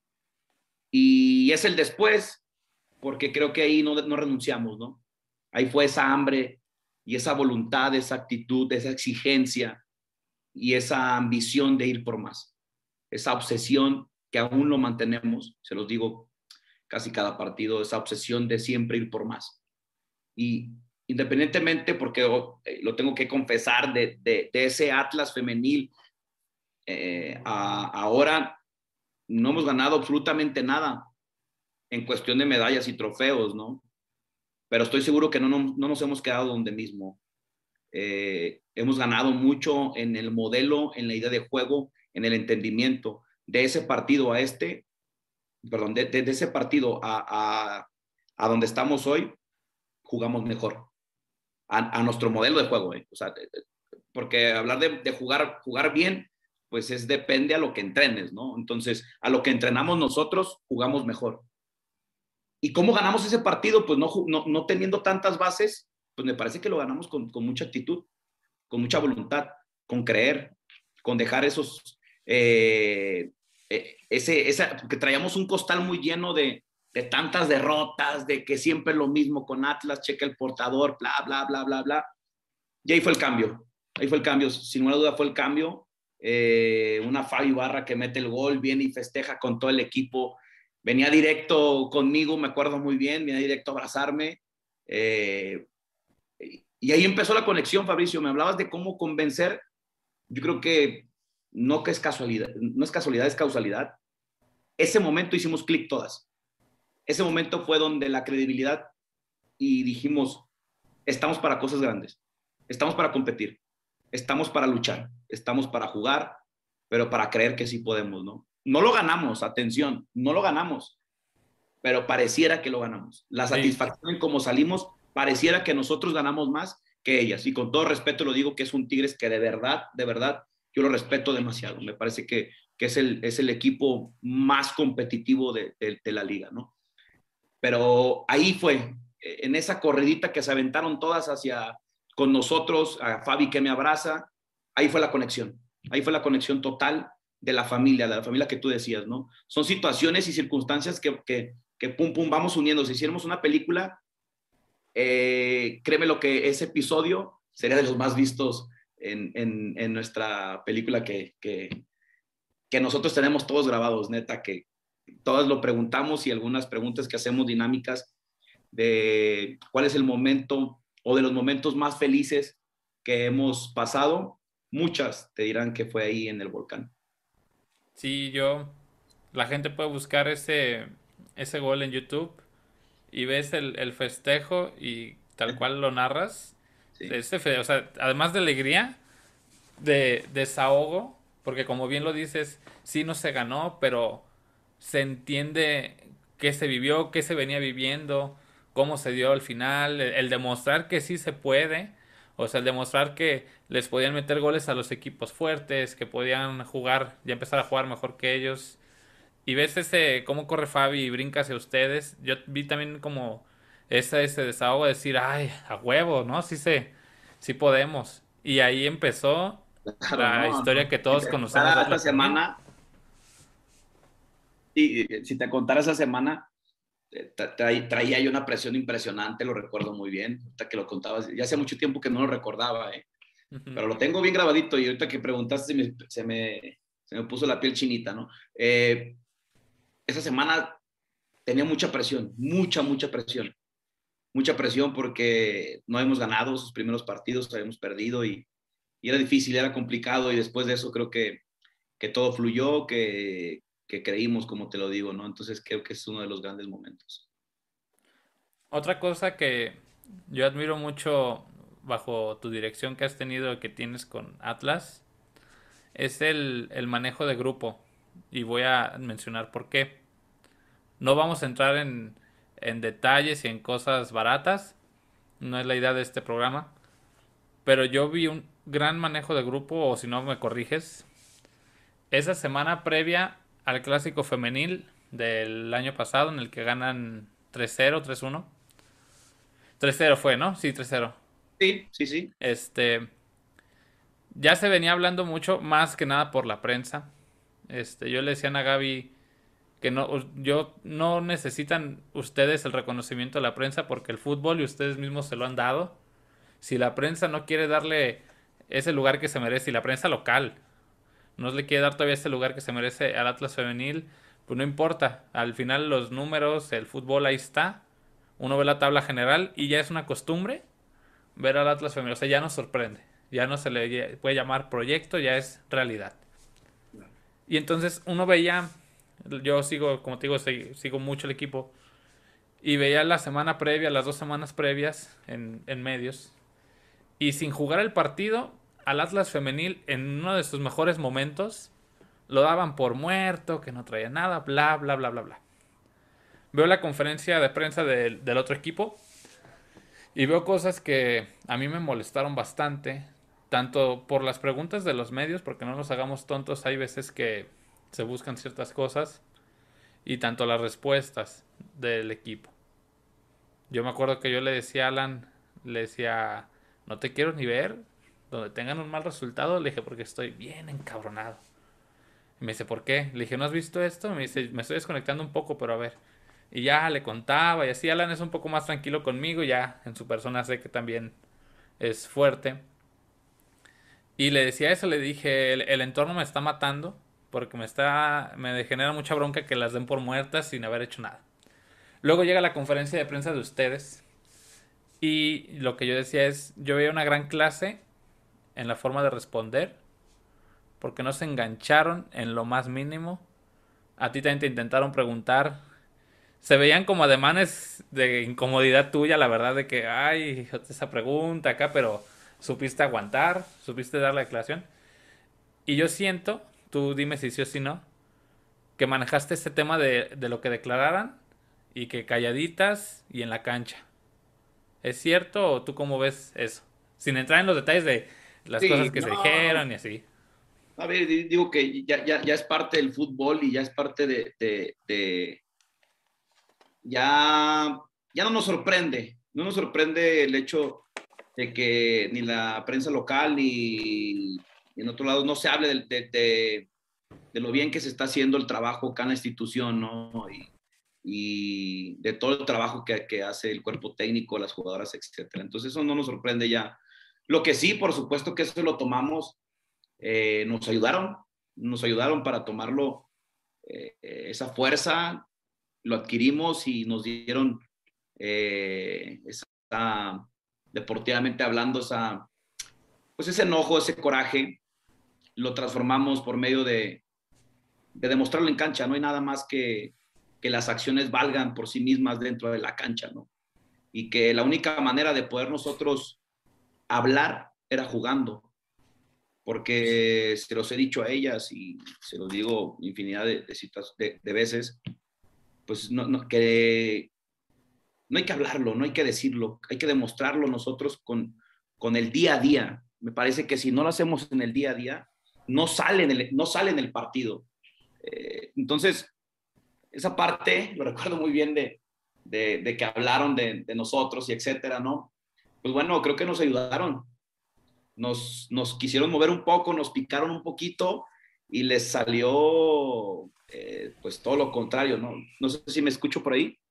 Y es el después, porque creo que ahí no, no renunciamos, ¿no? Ahí fue esa hambre y esa voluntad, esa actitud, esa exigencia y esa ambición de ir por más. Esa obsesión que aún lo mantenemos, se los digo casi cada partido, esa obsesión de siempre ir por más. Y independientemente, porque lo tengo que confesar, de, de, de ese Atlas femenil, Eh, a, ahora no hemos ganado absolutamente nada en cuestión de medallas y trofeos, ¿no? Pero estoy seguro que no, no, no nos hemos quedado donde mismo. Eh, hemos ganado mucho en el modelo, en la idea de juego, en el entendimiento. De ese partido a este, perdón, de, de, de ese partido a, a, a donde estamos hoy, jugamos mejor. A, a nuestro modelo de juego, ¿eh? O sea, porque hablar de, de jugar, jugar bien, pues es depende a lo que entrenes, ¿no? Entonces, a lo que entrenamos nosotros, jugamos mejor. ¿Y cómo ganamos ese partido? Pues no, no, no teniendo tantas bases, pues me parece que lo ganamos con, con mucha actitud, con mucha voluntad, con creer, con dejar esos, eh, ese, esa, porque traíamos un costal muy lleno de, de tantas derrotas, de que siempre lo mismo con Atlas, checa el portador, bla, bla, bla, bla, bla. Y ahí fue el cambio, ahí fue el cambio, sin ninguna duda fue el cambio. Eh, una Fabi Barra que mete el gol, viene y festeja con todo el equipo. Venía directo conmigo, me acuerdo muy bien, venía directo a abrazarme. Eh, y ahí empezó la conexión, Fabricio. Me hablabas de cómo convencer. Yo creo que no que es casualidad, no es casualidad, es causalidad. Ese momento hicimos clic todas. Ese momento fue donde la credibilidad y dijimos, estamos para cosas grandes, estamos para competir, estamos para luchar, estamos para jugar, pero para creer que sí podemos, ¿no? No lo ganamos, atención, no lo ganamos, pero pareciera que lo ganamos. La satisfacción en cómo salimos, pareciera que nosotros ganamos más que ellas. Y con todo respeto lo digo que es un Tigres que de verdad, de verdad, yo lo respeto demasiado. Me parece que, que es, el, es el equipo más competitivo de, de, de la liga, ¿no? Pero ahí fue, en esa corridita que se aventaron todas hacia con nosotros, a Fabi que me abraza, ahí fue la conexión. Ahí fue la conexión total de la familia, de la familia que tú decías, ¿no? Son situaciones y circunstancias que, que, que pum, pum, vamos uniendo. Si hiciéramos una película, eh, créeme lo que ese episodio sería de los más vistos en, en, en nuestra película que, que, que nosotros tenemos todos grabados, neta, que todos lo preguntamos y algunas preguntas que hacemos dinámicas de cuál es el momento o de los momentos más felices que hemos pasado, muchas te dirán que fue ahí en el volcán. Sí, yo, la gente puede buscar ese, ese gol en YouTube y ves el, el festejo y tal cual lo narras. Sí. Este fe, o sea, además de alegría, de desahogo, porque como bien lo dices, sí no se ganó, pero se entiende qué se vivió, qué se venía viviendo, cómo se dio al final, el, el demostrar que sí se puede, o sea, el demostrar que les podían meter goles a los equipos fuertes, que podían jugar, ya empezar a jugar mejor que ellos. Y ves ese cómo corre Fabi y brinca hacia ustedes. Yo vi también como ese, ese desahogo de decir, ay, a huevo, ¿no? Sí se, sí podemos. Y ahí empezó Claro, la ¿no? historia que Si todos te conocemos de contara esta Atlas Femenil. semana, sí, si te contara esa semana, tra traía yo una presión impresionante, lo recuerdo muy bien, ahorita que lo contabas, ya hace mucho tiempo que no lo recordaba, ¿eh? Uh-huh. Pero lo tengo bien grabadito y ahorita que preguntaste se me, se me, se me puso la piel chinita, ¿no? Eh, esa semana tenía mucha presión, mucha, mucha presión, mucha presión porque no hemos ganado sus primeros partidos, habíamos perdido y, y era difícil, era complicado y después de eso creo que, que todo fluyó, que, que creímos, como te lo digo, ¿no? Entonces creo que es uno de los grandes momentos. Otra cosa que yo admiro mucho bajo tu dirección que has tenido, que tienes con Atlas, es el, el manejo de grupo. Y voy a mencionar por qué. No vamos a entrar en, en detalles y en cosas baratas. No es la idea de este programa. Pero yo vi un gran manejo de grupo, o si no me corriges, esa semana previa al clásico femenil del año pasado, en el que ganan tres cero, tres uno. tres cero fue, ¿no? Sí, tres cero. Sí, sí, sí. Este, ya se venía hablando mucho, más que nada por la prensa. Este, yo le decía a Gaby que no, yo no necesitan ustedes el reconocimiento de la prensa porque el fútbol y ustedes mismos se lo han dado. Si la prensa no quiere darle ese lugar que se merece, y la prensa local no le quiere dar todavía ese lugar que se merece al Atlas femenil, pues no importa. Al final los números, el fútbol ahí está. Uno ve la tabla general y ya es una costumbre ver al Atlas femenil. O sea, ya nos sorprende. Ya no se le puede llamar proyecto, ya es realidad. Y entonces uno veía, yo sigo, como te digo, sigo mucho el equipo, y veía la semana previa, las dos semanas previas en, en medios, y sin jugar el partido, al Atlas femenil en uno de sus mejores momentos, lo daban por muerto, que no traía nada, bla, bla, bla, bla, bla. Veo la conferencia de prensa del, del otro equipo y veo cosas que a mí me molestaron bastante, tanto por las preguntas de los medios, porque no nos hagamos tontos, hay veces que se buscan ciertas cosas, y tanto las respuestas del equipo. Yo me acuerdo que yo le decía a Alan, le decía, no te quiero ni ver, donde tengan un mal resultado, le dije, porque estoy bien encabronado. Y me dice, ¿por qué? Le dije, ¿no has visto esto? Me dice, me estoy desconectando un poco, pero a ver. Y ya le contaba y así. Alan es un poco más tranquilo conmigo, ya en su persona sé que también es fuerte. Y le decía eso, le dije, el, el entorno me está matando porque me está me genera mucha bronca que las den por muertas sin haber hecho nada. Luego llega la conferencia de prensa de ustedes y lo que yo decía es, yo veía una gran clase en la forma de responder porque no se engancharon en lo más mínimo. A ti también te intentaron preguntar. Se veían como ademanes de incomodidad tuya, la verdad, de que, ay, esa pregunta acá, pero supiste aguantar, supiste dar la declaración. Y yo siento, tú dime si sí o si no, que manejaste este tema de, de lo que declararan y que calladitas y en la cancha. ¿Es cierto o tú cómo ves eso? Sin entrar en los detalles de las cosas Sí, que se no, dijeron y así. a ver, digo que ya, ya, ya es parte del fútbol y ya es parte de, de, de ya, ya no nos sorprende, no nos sorprende el hecho de que ni la prensa local ni, ni en otro lado no se hable de, de, de, de, lo bien que se está haciendo el trabajo acá en la institución, ¿no? Y, y de todo el trabajo que, que hace el cuerpo técnico, las jugadoras, etcétera. Entonces eso no nos sorprende ya. Lo que sí, por supuesto que eso lo tomamos, eh, nos ayudaron, nos ayudaron para tomarlo, eh, esa fuerza, lo adquirimos y nos dieron, eh, esa, deportivamente hablando, esa, pues ese enojo, ese coraje, lo transformamos por medio de, de demostrarlo en cancha. No hay nada más que, que las acciones valgan por sí mismas dentro de la cancha, ¿no? Y que la única manera de poder nosotros hablar era jugando, porque se los he dicho a ellas y se los digo infinidad de, de, citas, de, de veces, pues no, no, que no hay que hablarlo, no hay que decirlo, hay que demostrarlo nosotros con, con el día a día. Me parece que si no lo hacemos en el día a día, no sale en el, no sale en el partido. Eh, entonces, esa parte lo recuerdo muy bien de, de, de que hablaron de, de, nosotros y etcétera, ¿no? Pues bueno, creo que nos ayudaron. Nos, nos quisieron mover un poco, nos picaron un poquito y les salió, eh, pues todo lo contrario, ¿no? No sé si me escucho por ahí.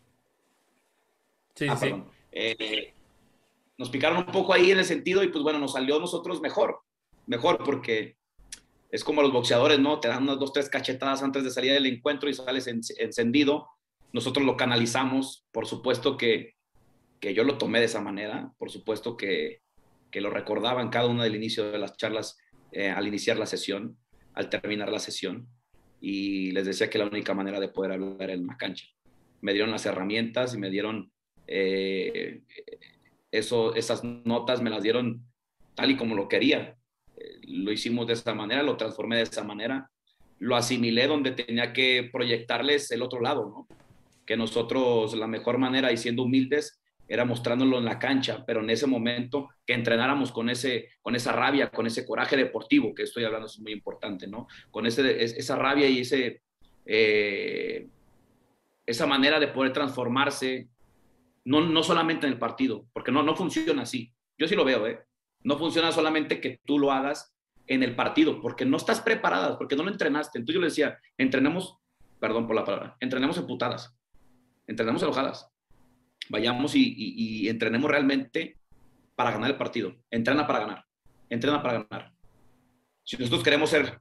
Sí, sí, Ah, sí. perdón. Eh, nos picaron un poco ahí en el sentido y pues bueno, nos salió a nosotros mejor, mejor porque es como los boxeadores, ¿no? Te dan unas dos, tres cachetadas antes de salir del encuentro y sales encendido. Nosotros lo canalizamos, por supuesto que, que yo lo tomé de esa manera, por supuesto que, que lo recordaba en cada uno del inicio de las charlas, eh, al iniciar la sesión, al terminar la sesión, y les decía que la única manera de poder hablar era en una cancha. Me dieron las herramientas y me dieron, eh, eso, esas notas me las dieron tal y como lo quería. Eh, lo hicimos de esa manera, lo transformé de esa manera, lo asimilé donde tenía que proyectarles el otro lado, ¿no? Que nosotros la mejor manera, y siendo humildes, era mostrándolo en la cancha, pero en ese momento que entrenáramos con, ese, con esa rabia, con ese coraje deportivo, que estoy hablando es muy importante, ¿no? Con ese, esa rabia y ese, eh, esa manera de poder transformarse, no, no solamente en el partido, porque no, no funciona así. Yo sí lo veo, ¿eh? No funciona solamente que tú lo hagas en el partido, porque no estás preparada, porque no lo entrenaste. Entonces yo le decía, entrenemos, perdón por la palabra, entrenemos emputadas, entrenemos enojadas, vayamos y, y, y entrenemos realmente para ganar el partido. Entrena para ganar, entrena para ganar. Si nosotros queremos ser,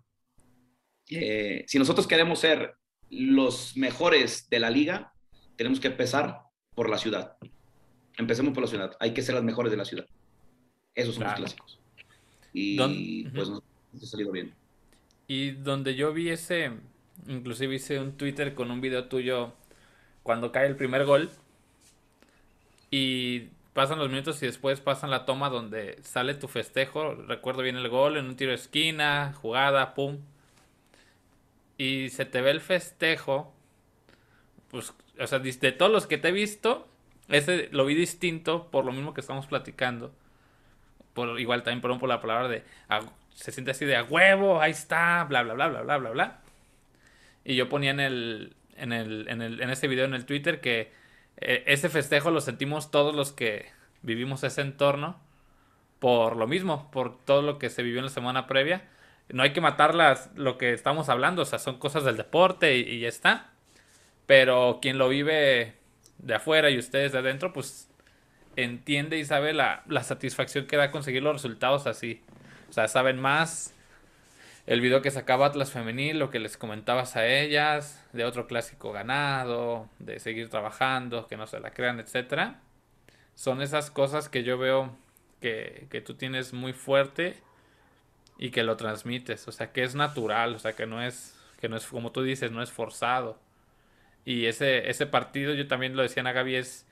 eh, si nosotros queremos ser los mejores de la liga, tenemos que empezar por la ciudad. Empecemos por la ciudad. Hay que ser las mejores de la ciudad. Esos son los Claro. clásicos. ¿Dónde? Y pues Uh-huh. nos ha salido bien. Y donde yo vi ese, inclusive hice un Twitter con un video tuyo cuando cae el primer gol y pasan los minutos y después pasan la toma donde sale tu festejo. Recuerdo bien el gol en un tiro de esquina, jugada, pum. Y se te ve el festejo. Pues, o sea, de todos los que te he visto, ese lo vi distinto por lo mismo que estamos platicando. Por, igual también por, por la palabra de a, se siente así de a huevo, ahí está, bla bla bla bla bla bla bla. Y yo ponía en el en el en el en ese video en el Twitter que eh, ese festejo lo sentimos todos los que vivimos ese entorno por lo mismo, por todo lo que se vivió en la semana previa. No hay que matar las, lo que estamos hablando, o sea, son cosas del deporte y, y ya está. Pero quien lo vive de afuera y ustedes de adentro, pues entiende y sabe la, la satisfacción que da conseguir los resultados así. O sea, saben más el video que sacaba Atlas Femenil, lo que les comentabas a ellas, de otro clásico ganado, de seguir trabajando, que no se la crean, etcétera. Son esas cosas que yo veo que, que tú tienes muy fuerte y que lo transmites. O sea, que es natural, o sea, que no es, que no es como tú dices, no es forzado. Y ese, ese partido, yo también lo decía a Gaby, es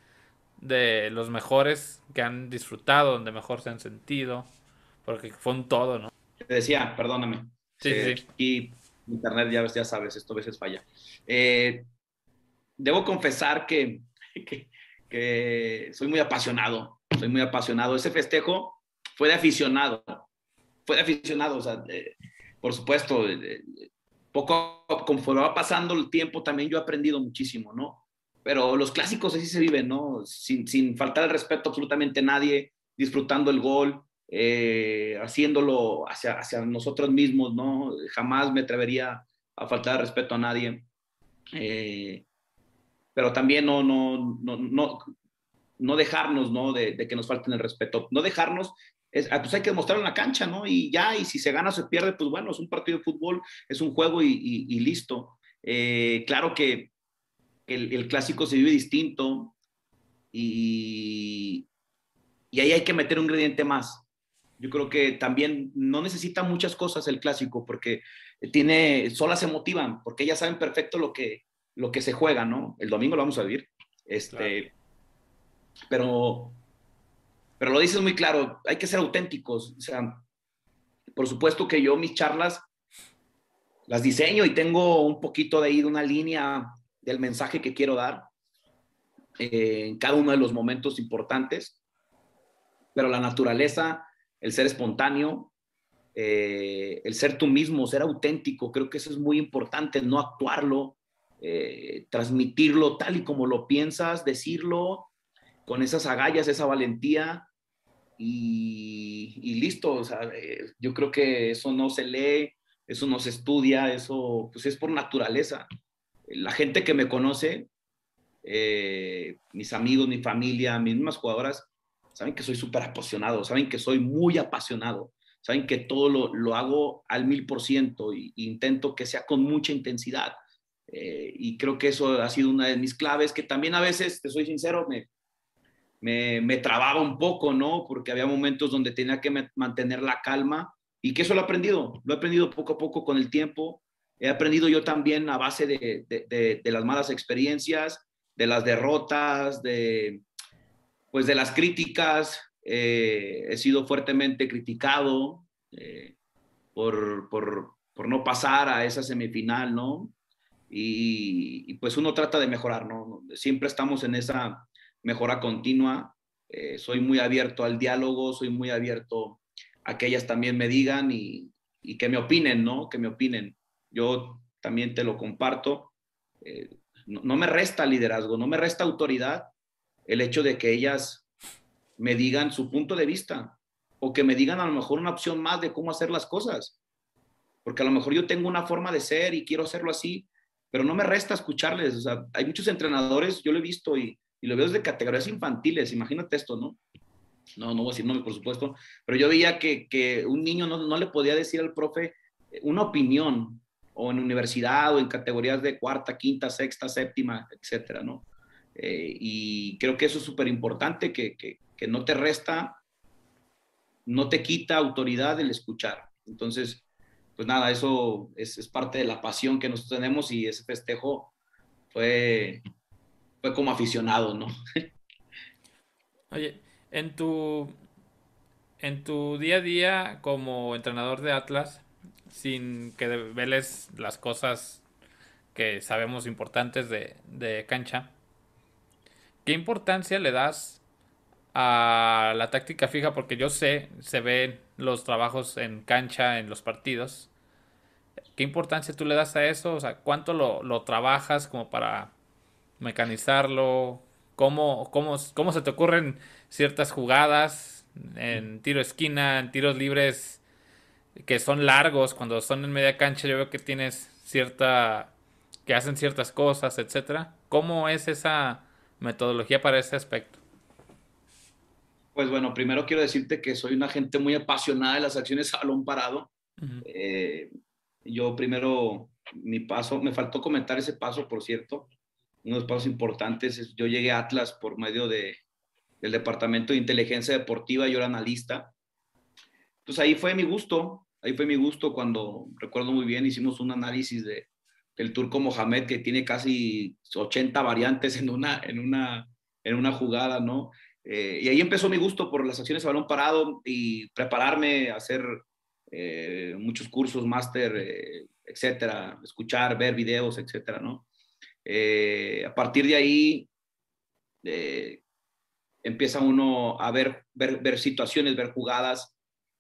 de los mejores que han disfrutado, donde mejor se han sentido, porque fue un todo, ¿no? Te decía, perdóname, Sí, sí, se, sí. aquí internet ya, ya sabes, esto a veces falla. Eh, debo confesar que, que, que soy muy apasionado, soy muy apasionado. Ese festejo fue de aficionado, fue de aficionado, o sea, eh, por supuesto, eh, poco, conforme va pasando el tiempo, también yo he aprendido muchísimo, ¿no? Pero los clásicos así se viven, ¿no? Sin, sin faltar el respeto a absolutamente nadie, disfrutando el gol, eh, haciéndolo hacia, hacia nosotros mismos, ¿no? Jamás me atrevería a faltar el respeto a nadie. Eh, pero también no, no, no, no, no dejarnos, ¿no? De, de que nos falten el respeto. No dejarnos, es, pues hay que demostrarlo en la cancha, ¿no? Y ya, y si se gana o se pierde, pues bueno, es un partido de fútbol, es un juego y, y, y listo. Eh, claro que el, el, clásico se vive distinto y, y ahí hay que meter un ingrediente más. Yo creo que también no necesita muchas cosas el clásico porque tiene, solas se motivan, porque ya saben perfecto lo que, lo que se juega, ¿no? El domingo lo vamos a vivir. Claro. Este, pero, pero lo dices muy claro, hay que ser auténticos. O sea, por supuesto que yo mis charlas las diseño y tengo un poquito de ahí de una línea del mensaje que quiero dar eh, en cada uno de los momentos importantes, pero la naturaleza, el ser espontáneo, eh, el ser tú mismo, ser auténtico, creo que eso es muy importante, no actuarlo, eh, transmitirlo tal y como lo piensas, decirlo con esas agallas, esa valentía y, y listo. O sea, eh, yo creo que eso no se lee, eso no se estudia, eso pues es por naturaleza. La gente que me conoce, eh, mis amigos, mi familia, mis mismas jugadoras, saben que soy súper apasionado, saben que soy muy apasionado, saben que todo lo, lo hago al mil por ciento y, y intento que sea con mucha intensidad. Eh, y creo que eso ha sido una de mis claves, que también a veces, te soy sincero, me, me, me trababa un poco, ¿no? Porque había momentos donde tenía que me, mantener la calma y que eso lo he aprendido, lo he aprendido poco a poco con el tiempo. He aprendido yo también a base de, de, de, de las malas experiencias, de las derrotas, de, pues de las críticas. Eh, he sido fuertemente criticado eh, por, por, por no pasar a esa semifinal, ¿no? Y, y, pues uno trata de mejorar, ¿no? Siempre estamos en esa mejora continua. Eh, soy muy abierto al diálogo, soy muy abierto a que ellas también me digan y, y que me opinen, ¿no? Que me opinen. Yo también te lo comparto. Eh, no, no me resta liderazgo, no me resta autoridad el hecho de que ellas me digan su punto de vista o que me digan a lo mejor una opción más de cómo hacer las cosas. Porque a lo mejor yo tengo una forma de ser y quiero hacerlo así, pero no me resta escucharles. O sea, hay muchos entrenadores, yo lo he visto y, y lo veo desde categorías infantiles, imagínate esto, ¿no? No, no voy a decir nombre, por supuesto, pero yo veía que, que un niño no, no le podía decir al profe una opinión, o en universidad, o en categorías de cuarta, quinta, sexta, séptima, etcétera, ¿no? Eh, y creo que eso es súper importante, que, que, que no te resta, no te quita autoridad el escuchar. Entonces, pues nada, eso es, es parte de la pasión que nosotros tenemos y ese festejo fue, fue como aficionado, ¿no? Oye, en tu, en tu día a día como entrenador de Atlas, sin que veles las cosas que sabemos importantes de, de cancha, ¿qué importancia le das a la táctica fija? Porque yo sé, se ven los trabajos en cancha, en los partidos. ¿Qué importancia tú le das a eso? O sea, ¿cuánto lo, lo trabajas como para mecanizarlo? ¿Cómo, cómo, ¿Cómo se te ocurren ciertas jugadas en tiro de esquina, en tiros libres que son largos? Cuando son en media cancha yo veo que tienes cierta, que hacen ciertas cosas, etcétera. ¿Cómo es esa metodología para ese aspecto? Pues bueno, primero quiero decirte que soy una gente muy apasionada de las acciones a balón parado. Uh-huh. Eh, yo primero, mi paso, me faltó comentar ese paso, por cierto, uno de los pasos importantes es, yo llegué a Atlas por medio de, del Departamento de Inteligencia Deportiva, yo era analista. Entonces ahí fue mi gusto, ahí fue mi gusto cuando, recuerdo muy bien, hicimos un análisis de, del Turco Mohamed que tiene casi ochenta variantes en una, en una, en una jugada, ¿no? Eh, y ahí empezó mi gusto por las acciones a balón parado y prepararme, hacer eh, muchos cursos, máster, eh, etcétera, escuchar, ver videos, etcétera, ¿no? Eh, a partir de ahí eh, empieza uno a ver, ver, ver situaciones, ver jugadas,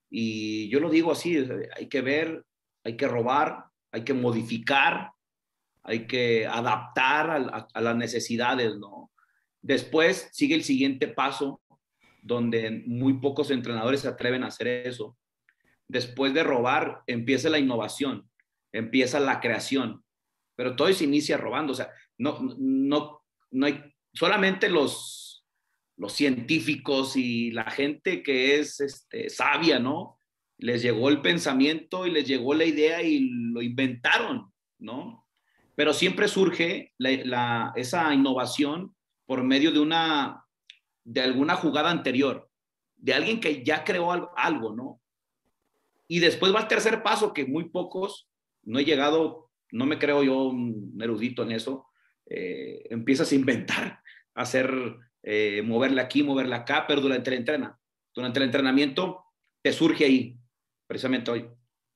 y yo lo digo así, hay que ver, hay que robar, hay que modificar, hay que adaptar a, a, a las necesidades, ¿no? Después sigue el siguiente paso, donde muy pocos entrenadores se atreven a hacer eso. Después de robar, empieza la innovación, empieza la creación, pero todo se inicia robando, o sea, no, no, no hay, solamente los, los científicos y la gente que es este, sabia, ¿no? Les llegó el pensamiento y les llegó la idea y lo inventaron, ¿no? Pero siempre surge la, la, esa innovación por medio de una, de alguna jugada anterior, de alguien que ya creó algo, algo, ¿no? Y después va el tercer paso, que muy pocos, no he llegado, no me creo yo un erudito en eso, eh, empiezas a inventar, a hacer, eh, moverle aquí, moverle acá, pero durante el, entrena, durante el entrenamiento te surge ahí, precisamente hoy.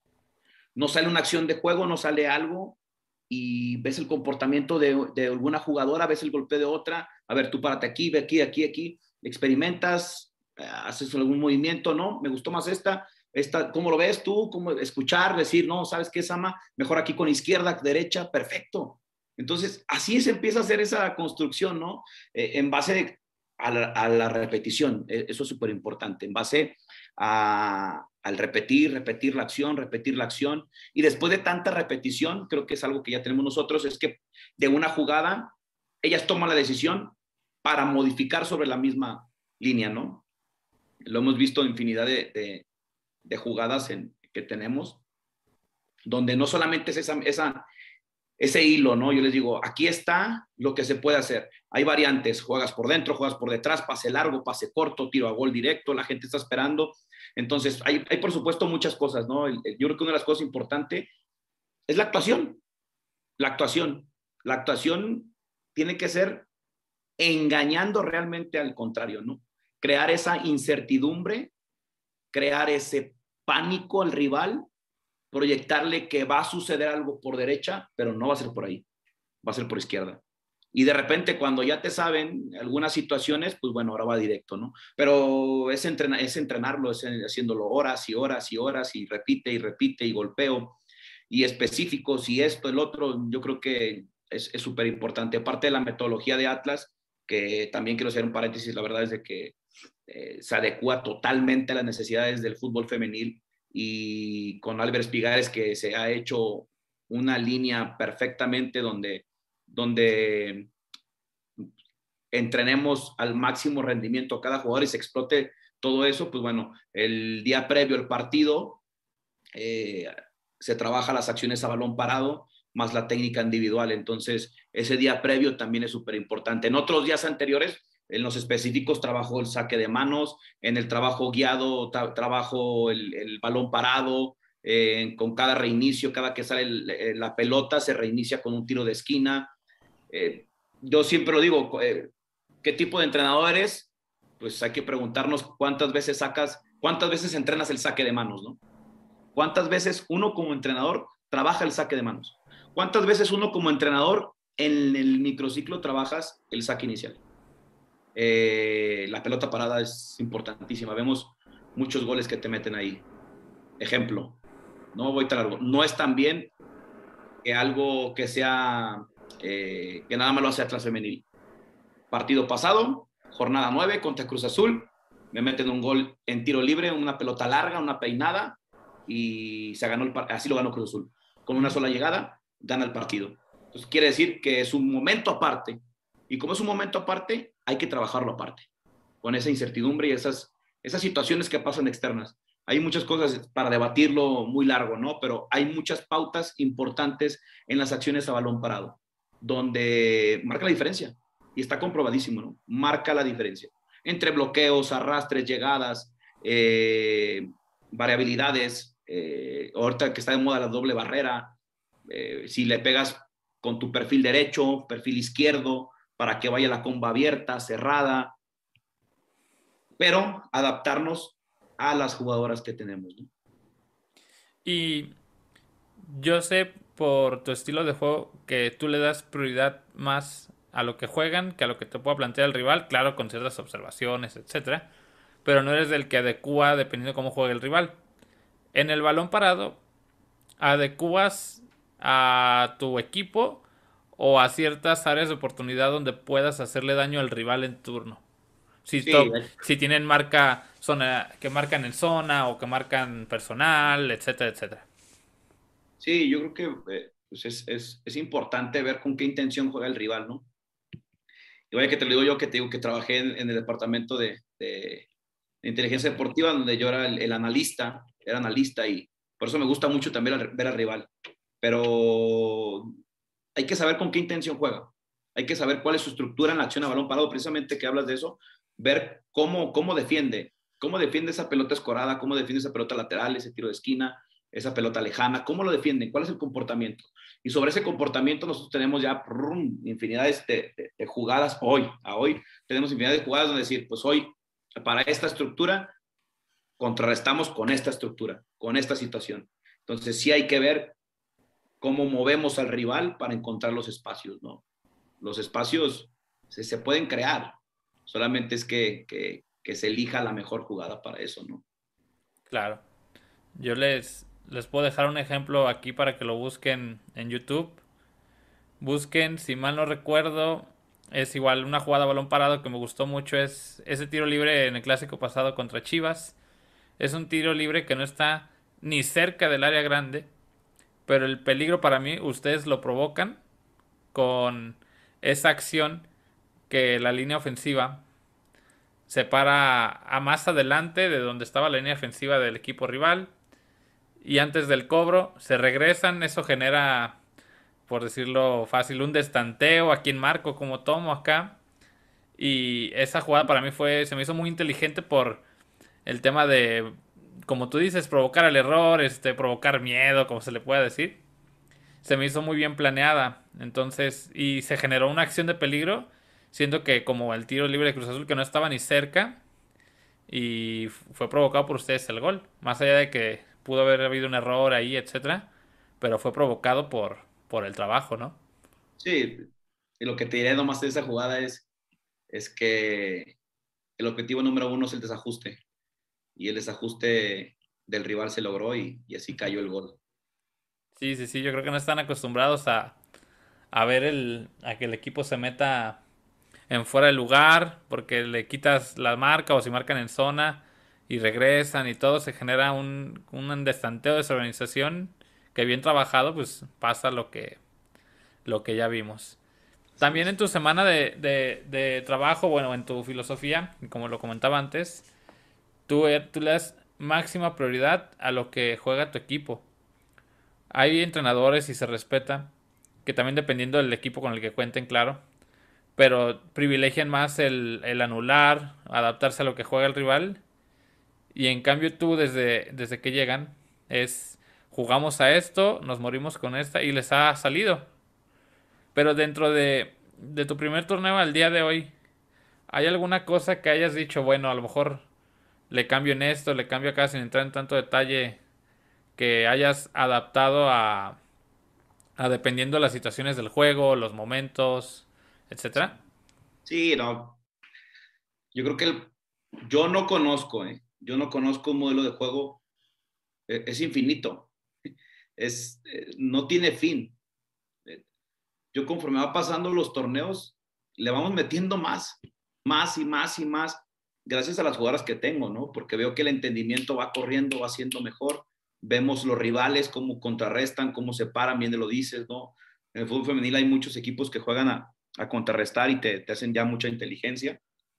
No sale una acción de juego, no sale algo, y ves el comportamiento de, de alguna jugadora, ves el golpe de otra, a ver, tú párate aquí, ve aquí, aquí, aquí, experimentas, haces algún movimiento, ¿no? Me gustó más esta, esta, ¿cómo lo ves tú? ¿Cómo escuchar, decir, no, sabes qué, Sama? Mejor aquí con izquierda, derecha, perfecto. Entonces, así se empieza a hacer esa construcción, ¿no? Eh, en base a la, a la repetición, eso es súper importante, en base a, al repetir, repetir la acción, repetir la acción, y después de tanta repetición, creo que es algo que ya tenemos nosotros, es que de una jugada, ellas toman la decisión para modificar sobre la misma línea, ¿no? Lo hemos visto infinidad de, de, de jugadas en, que tenemos, donde no solamente es esa, esa, ese hilo, ¿no? Yo les digo, aquí está lo que se puede hacer. Hay variantes, juegas por dentro, juegas por detrás, pase largo, pase corto, tiro a gol directo, la gente está esperando. Entonces, hay, hay por supuesto muchas cosas, ¿no? Yo creo que una de las cosas importantes es la actuación. La actuación. La actuación tiene que ser engañando realmente al contrario, ¿no? Crear esa incertidumbre, crear ese pánico al rival, proyectarle que va a suceder algo por derecha, pero no va a ser por ahí, va a ser por izquierda. Y de repente cuando ya te saben algunas situaciones, pues bueno, ahora va directo, ¿no? Pero es, entrenar, es entrenarlo, es haciéndolo horas y horas y horas y repite y repite y golpeo y específicos y esto, el otro, yo creo que es súper importante. Aparte de la metodología de Atlas, que también quiero hacer un paréntesis, la verdad es de que eh, se adecua totalmente a las necesidades del fútbol femenil, y con Albert Espigares que se ha hecho una línea perfectamente donde, donde entrenemos al máximo rendimiento a cada jugador y se explote todo eso, pues bueno, el día previo al partido eh, se trabaja las acciones a balón parado más la técnica individual, entonces ese día previo también es súper importante. En otros días anteriores, en los específicos trabajo el saque de manos, en el trabajo guiado tra trabajo el, el balón parado, eh, con cada reinicio, cada que sale el, la pelota, se reinicia con un tiro de esquina. Eh, yo siempre lo digo, eh, ¿qué tipo de entrenador eres? Pues hay que preguntarnos cuántas veces sacas, cuántas veces entrenas el saque de manos, ¿no? ¿Cuántas veces uno como entrenador trabaja el saque de manos? ¿Cuántas veces uno como entrenador en el microciclo trabajas el saque inicial? Eh, la pelota parada es importantísima. Vemos muchos goles que te meten ahí. Ejemplo, no voy tan largo. No es tan bien que algo que sea, eh, que nada más lo hace Atlas Femenil. Partido pasado, jornada nueve contra Cruz Azul, me meten un gol en tiro libre, una pelota larga, una peinada, y se ganó el, así lo ganó Cruz Azul. Con una sola llegada, gana el partido. Entonces quiere decir que es un momento aparte, y como es un momento aparte, hay que trabajarlo aparte, con esa incertidumbre y esas, esas situaciones que pasan externas. Hay muchas cosas para debatirlo muy largo, ¿no? Pero hay muchas pautas importantes en las acciones a balón parado, donde marca la diferencia. Y está comprobadísimo, ¿no? Marca la diferencia. Entre bloqueos, arrastres, llegadas, eh, variabilidades, eh, ahorita que está de moda la doble barrera, eh, si le pegas con tu perfil derecho, perfil izquierdo, para que vaya la comba abierta, cerrada, pero adaptarnos a las jugadoras que tenemos, ¿no? Y yo sé por tu estilo de juego que tú le das prioridad más a lo que juegan que a lo que te pueda plantear el rival, claro, con ciertas observaciones, etcétera, pero no eres del que adecúa dependiendo de cómo juegue el rival. En el balón parado, ¿adecuas a tu equipo o a ciertas áreas de oportunidad donde puedas hacerle daño al rival en turno? Si, Sí, to- si tienen marca zona, que marcan en zona o que marcan personal, etcétera, etcétera. sí, yo creo que eh, pues es, es, es importante ver con qué intención juega el rival, ¿no? Y vaya que te lo digo yo, que te digo que trabajé en, en el departamento de, de, de, inteligencia deportiva, donde yo era el, el, analista, era analista, y por eso me gusta mucho también ver al rival. Pero hay que saber con qué intención juega. Hay que saber cuál es su estructura en la acción a balón parado, precisamente que hablas de eso, ver cómo, cómo defiende, cómo defiende esa pelota escorada, cómo defiende esa pelota lateral, ese tiro de esquina, esa pelota lejana, cómo lo defienden, cuál es el comportamiento. Y sobre ese comportamiento nosotros tenemos ya brum, infinidades de, de, de jugadas hoy, a hoy tenemos infinidad de jugadas donde decir, pues hoy para esta estructura contrarrestamos con esta estructura, con esta situación. Entonces sí hay que ver cómo movemos al rival para encontrar los espacios, ¿no? Los espacios se, se pueden crear, solamente es que, que, que se elija la mejor jugada para eso, ¿no? Claro. Yo les, les puedo dejar un ejemplo aquí para que lo busquen en YouTube. Busquen, si mal no recuerdo, es igual una jugada a balón parado que me gustó mucho. Es ese tiro libre en el clásico pasado contra Chivas. Es un tiro libre que no está ni cerca del área grande. Pero el peligro para mí, ustedes lo provocan con esa acción que la línea ofensiva se para a más adelante de donde estaba la línea ofensiva del equipo rival. Y antes del cobro se regresan. Eso genera, por decirlo fácil, un destanteo a quien marco, como tomo acá. Y esa jugada para mí fue, se me hizo muy inteligente por el tema de, como tú dices, provocar el error, este, provocar miedo, como se le pueda decir. Se me hizo muy bien planeada. Entonces, y se generó una acción de peligro, siendo que como el tiro libre de Cruz Azul que no estaba ni cerca y fue provocado por ustedes el gol. Más allá de que pudo haber habido un error ahí, etcétera, pero fue provocado por, por el trabajo, ¿no? Sí, y lo que te diré nomás de esa jugada es, es que el objetivo número uno es el desajuste, y el desajuste del rival se logró y, y así cayó el gol. Sí, sí, sí, yo creo que no están acostumbrados a, a ver el, a que el equipo se meta en fuera de lugar, porque le quitas la marca o si marcan en zona y regresan y todo, se genera un, un destanteo, desorganización que bien trabajado, pues pasa lo que, lo que ya vimos. Así También en es. tu semana de, de, de trabajo, bueno, en tu filosofía, como lo comentaba antes, tú, eh, tú le das máxima prioridad a lo que juega tu equipo. Hay entrenadores y se respeta, que también dependiendo del equipo con el que cuenten, claro, pero privilegian más el, el anular, adaptarse a lo que juega el rival. Y en cambio tú desde, desde que llegan es jugamos a esto, nos morimos con esta y les ha salido. Pero dentro de, de tu primer torneo al día de hoy, ¿hay alguna cosa que hayas dicho, bueno, a lo mejor le cambio en esto, le cambio acá sin entrar en tanto detalle, que hayas adaptado a, a dependiendo de las situaciones del juego, los momentos, etcétera? Sí, no, yo creo que el, yo no conozco, ¿eh? Yo no conozco un modelo de juego, eh, es infinito, es, eh, no tiene fin. Eh, yo conforme va pasando los torneos, le vamos metiendo más, más y más y más, gracias a las jugadoras que tengo, ¿no? Porque veo que el entendimiento va corriendo, va siendo mejor, vemos los rivales, cómo contrarrestan, cómo se paran, bien lo dices, ¿no? En el fútbol femenil hay muchos equipos que juegan a, a contrarrestar y te, te, hacen ya mucha inteligencia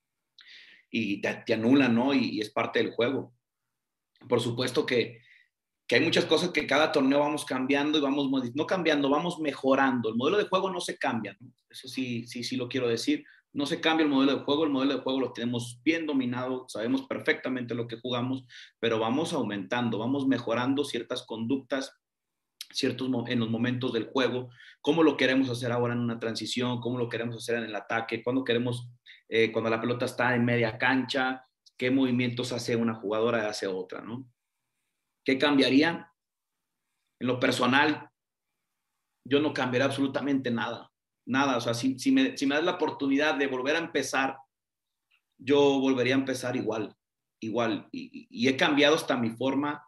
y te, te anulan, ¿no? Y, y es parte del juego. Por supuesto que que hay muchas cosas que cada torneo vamos cambiando y vamos, no cambiando, vamos mejorando. El modelo de juego no se cambia, ¿no? Eso sí, sí, sí lo quiero decir. No se cambia el modelo de juego, el modelo de juego lo tenemos bien dominado, sabemos perfectamente lo que jugamos, pero vamos aumentando, vamos mejorando ciertas conductas, ciertos en los momentos del juego, cómo lo queremos hacer ahora en una transición, cómo lo queremos hacer en el ataque, cuando queremos, eh, cuando la pelota está en media cancha, qué movimientos hace una jugadora y hace otra, ¿no? ¿Qué cambiaría? En lo personal, yo no cambiaría absolutamente nada. Nada. O sea, si, si, me, si me das la oportunidad de volver a empezar, yo volvería a empezar igual. Igual. Y, y he cambiado hasta mi forma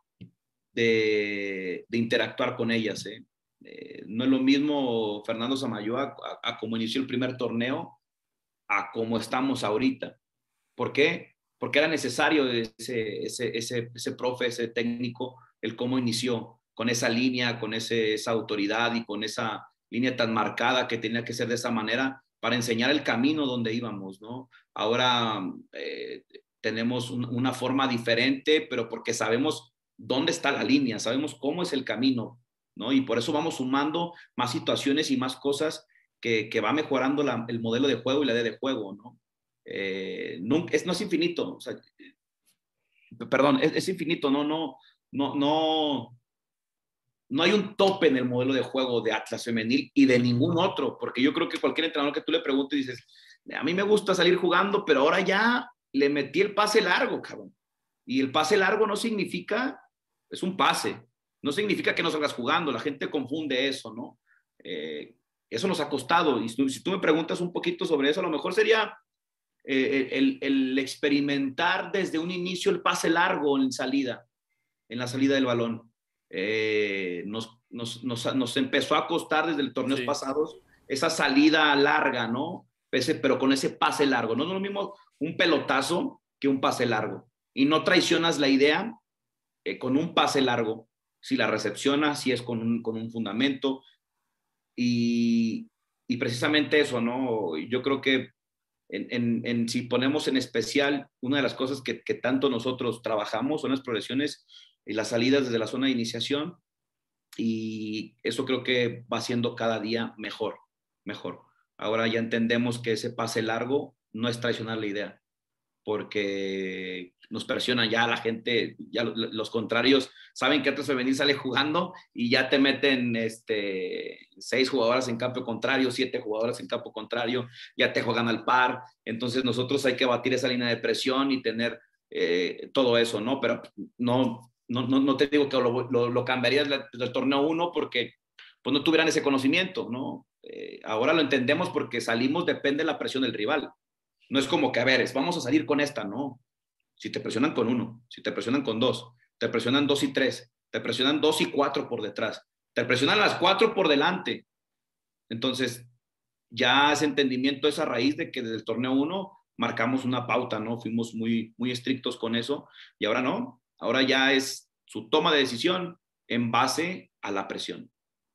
de, de interactuar con ellas. ¿eh? Eh, no es lo mismo Fernando Samayoa a, a como inició el primer torneo a como estamos ahorita. ¿Por qué? Porque era necesario ese, ese, ese, ese profe, ese técnico, el cómo inició, con esa línea, con ese, esa autoridad y con esa línea tan marcada que tenía que ser de esa manera para enseñar el camino donde íbamos, ¿no? Ahora eh, tenemos un, una forma diferente, pero porque sabemos dónde está la línea, sabemos cómo es el camino, ¿no? Y por eso vamos sumando más situaciones y más cosas que, que va mejorando la, el modelo de juego y la idea de juego, ¿no? Eh, no, es, no es infinito, o sea, perdón, es, es infinito, no, no, no, no, no hay un tope en el modelo de juego de Atlas femenil y de ningún otro, porque yo creo que cualquier entrenador que tú le preguntes dices, a mí me gusta salir jugando, pero ahora ya le metí el pase largo, cabrón. Y el pase largo no significa, es un pase, no significa que no salgas jugando, la gente confunde eso, ¿no? Eh, eso nos ha costado, y si tú me preguntas un poquito sobre eso, a lo mejor sería eh, el, el experimentar desde un inicio el pase largo en salida, en la salida del balón. Eh, nos, nos, nos, nos empezó a costar desde los torneos Sí. pasados esa salida larga, ¿no? Ese, pero con ese pase largo. No es lo mismo un pelotazo que un pase largo. Y no traicionas la idea eh, con un pase largo, si la recepcionas, si es con un, con un fundamento. Y, y precisamente eso, ¿no? Yo creo que en, en, en, si ponemos en especial una de las cosas que, que tanto nosotros trabajamos son las progresiones y las salidas desde la zona de iniciación, y eso creo que va siendo cada día mejor, mejor. Ahora ya entendemos que ese pase largo no es traicionar la idea, porque nos presiona ya la gente, ya los contrarios saben que Atlas Femenil sale jugando y ya te meten este, seis jugadoras en campo contrario, siete jugadoras en campo contrario, ya te juegan al par, entonces nosotros hay que batir esa línea de presión y tener eh, todo eso, ¿no? Pero no, no, no, no te digo que lo, lo, lo cambiarías del, del torneo uno porque pues no tuvieran ese conocimiento, ¿no? Eh, ahora lo entendemos porque salimos, depende de la presión del rival. No es como que, a ver, es, vamos a salir con esta, no. Si te presionan con uno, si te presionan con dos, te presionan dos y tres, te presionan dos y cuatro por detrás, te presionan las cuatro por delante. Entonces, ya ese entendimiento es a raíz de que desde el torneo uno marcamos una pauta, ¿no? Fuimos muy, muy estrictos con eso y ahora no. Ahora ya es su toma de decisión en base a la presión.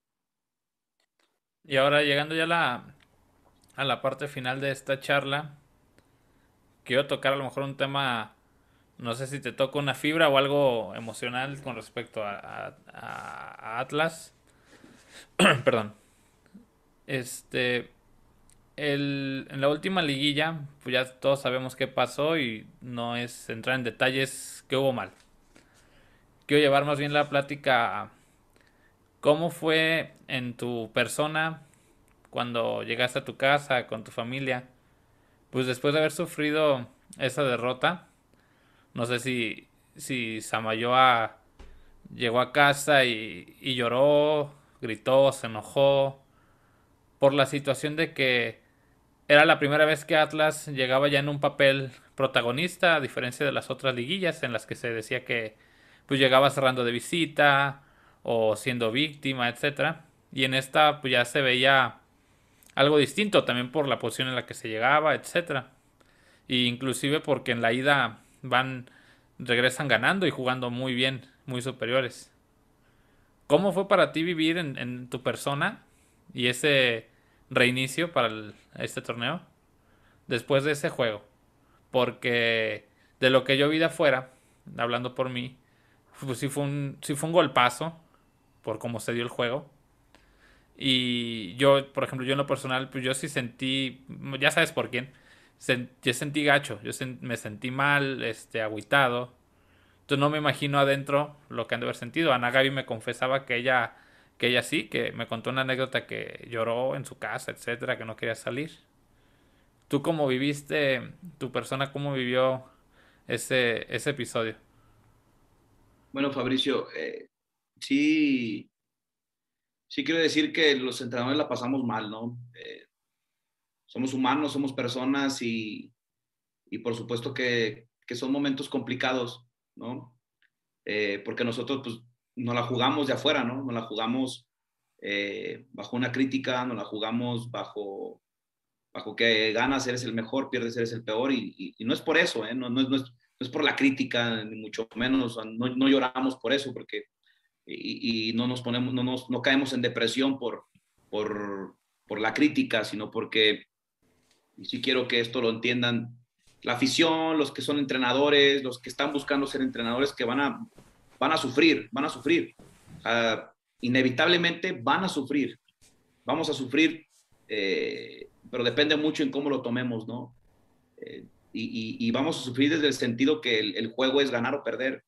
Y ahora llegando ya a la, a la parte final de esta charla, quiero tocar a lo mejor un tema, no sé si te toca una fibra o algo emocional con respecto a, a, a Atlas. Perdón. Este, el, en la última liguilla, pues ya todos sabemos qué pasó y no es entrar en detalles que hubo mal. Quiero llevar más bien la plática ¿Cómo fue en tu persona cuando llegaste a tu casa con tu familia? Pues después de haber sufrido esa derrota, no sé si, si Samayoa llegó a casa y, y lloró, gritó, se enojó por la situación de que era la primera vez que Atlas llegaba ya en un papel protagonista, a diferencia de las otras liguillas en las que se decía que pues llegaba cerrando de visita o siendo víctima, etcétera. Y en esta pues ya se veía algo distinto también por la posición en la que se llegaba, etcétera. Y inclusive porque en la ida van regresan ganando y jugando muy bien, muy superiores. ¿Cómo fue para ti vivir en, en tu persona y ese reinicio para el- este torneo después de ese juego? Porque de lo que yo vi de afuera, hablando por mí, pues sí fue un, sí fue un golpazo por cómo se dio el juego. Y yo, por ejemplo, yo en lo personal, pues yo sí sentí, ya sabes por quién, sen- yo sentí gacho, yo sen- me sentí mal, este, agüitado. Entonces no me imagino adentro lo que han de haber sentido. Ana Gaby me confesaba que ella, que ella sí, que me contó una anécdota que lloró en su casa, etcétera, que no quería salir. ¿Tú cómo viviste, tu persona, cómo vivió ese, ese episodio? Bueno, Fabricio, eh, sí, sí quiero decir que los entrenadores la pasamos mal, ¿no? Eh, somos humanos, somos personas y, y por supuesto que, que son momentos complicados, ¿no? Eh, porque nosotros pues nos la jugamos de afuera, ¿no? Nos la jugamos eh, bajo una crítica, nos la jugamos bajo, bajo que ganas, eres el mejor, pierdes, eres el peor y, y, y no es por eso, ¿eh? No, no, es, no, es, no es por la crítica, ni mucho menos, no, no lloramos por eso, porque y, y no nos ponemos, no, nos, no caemos en depresión por, por, por la crítica, sino porque, y sí quiero que esto lo entiendan, la afición, los que son entrenadores, los que están buscando ser entrenadores, que van a, van a sufrir, van a sufrir. Uh, inevitablemente van a sufrir, vamos a sufrir, eh, pero depende mucho en cómo lo tomemos, ¿no? Eh, y, y, y, vamos a sufrir desde el sentido que el, el juego es ganar o perder.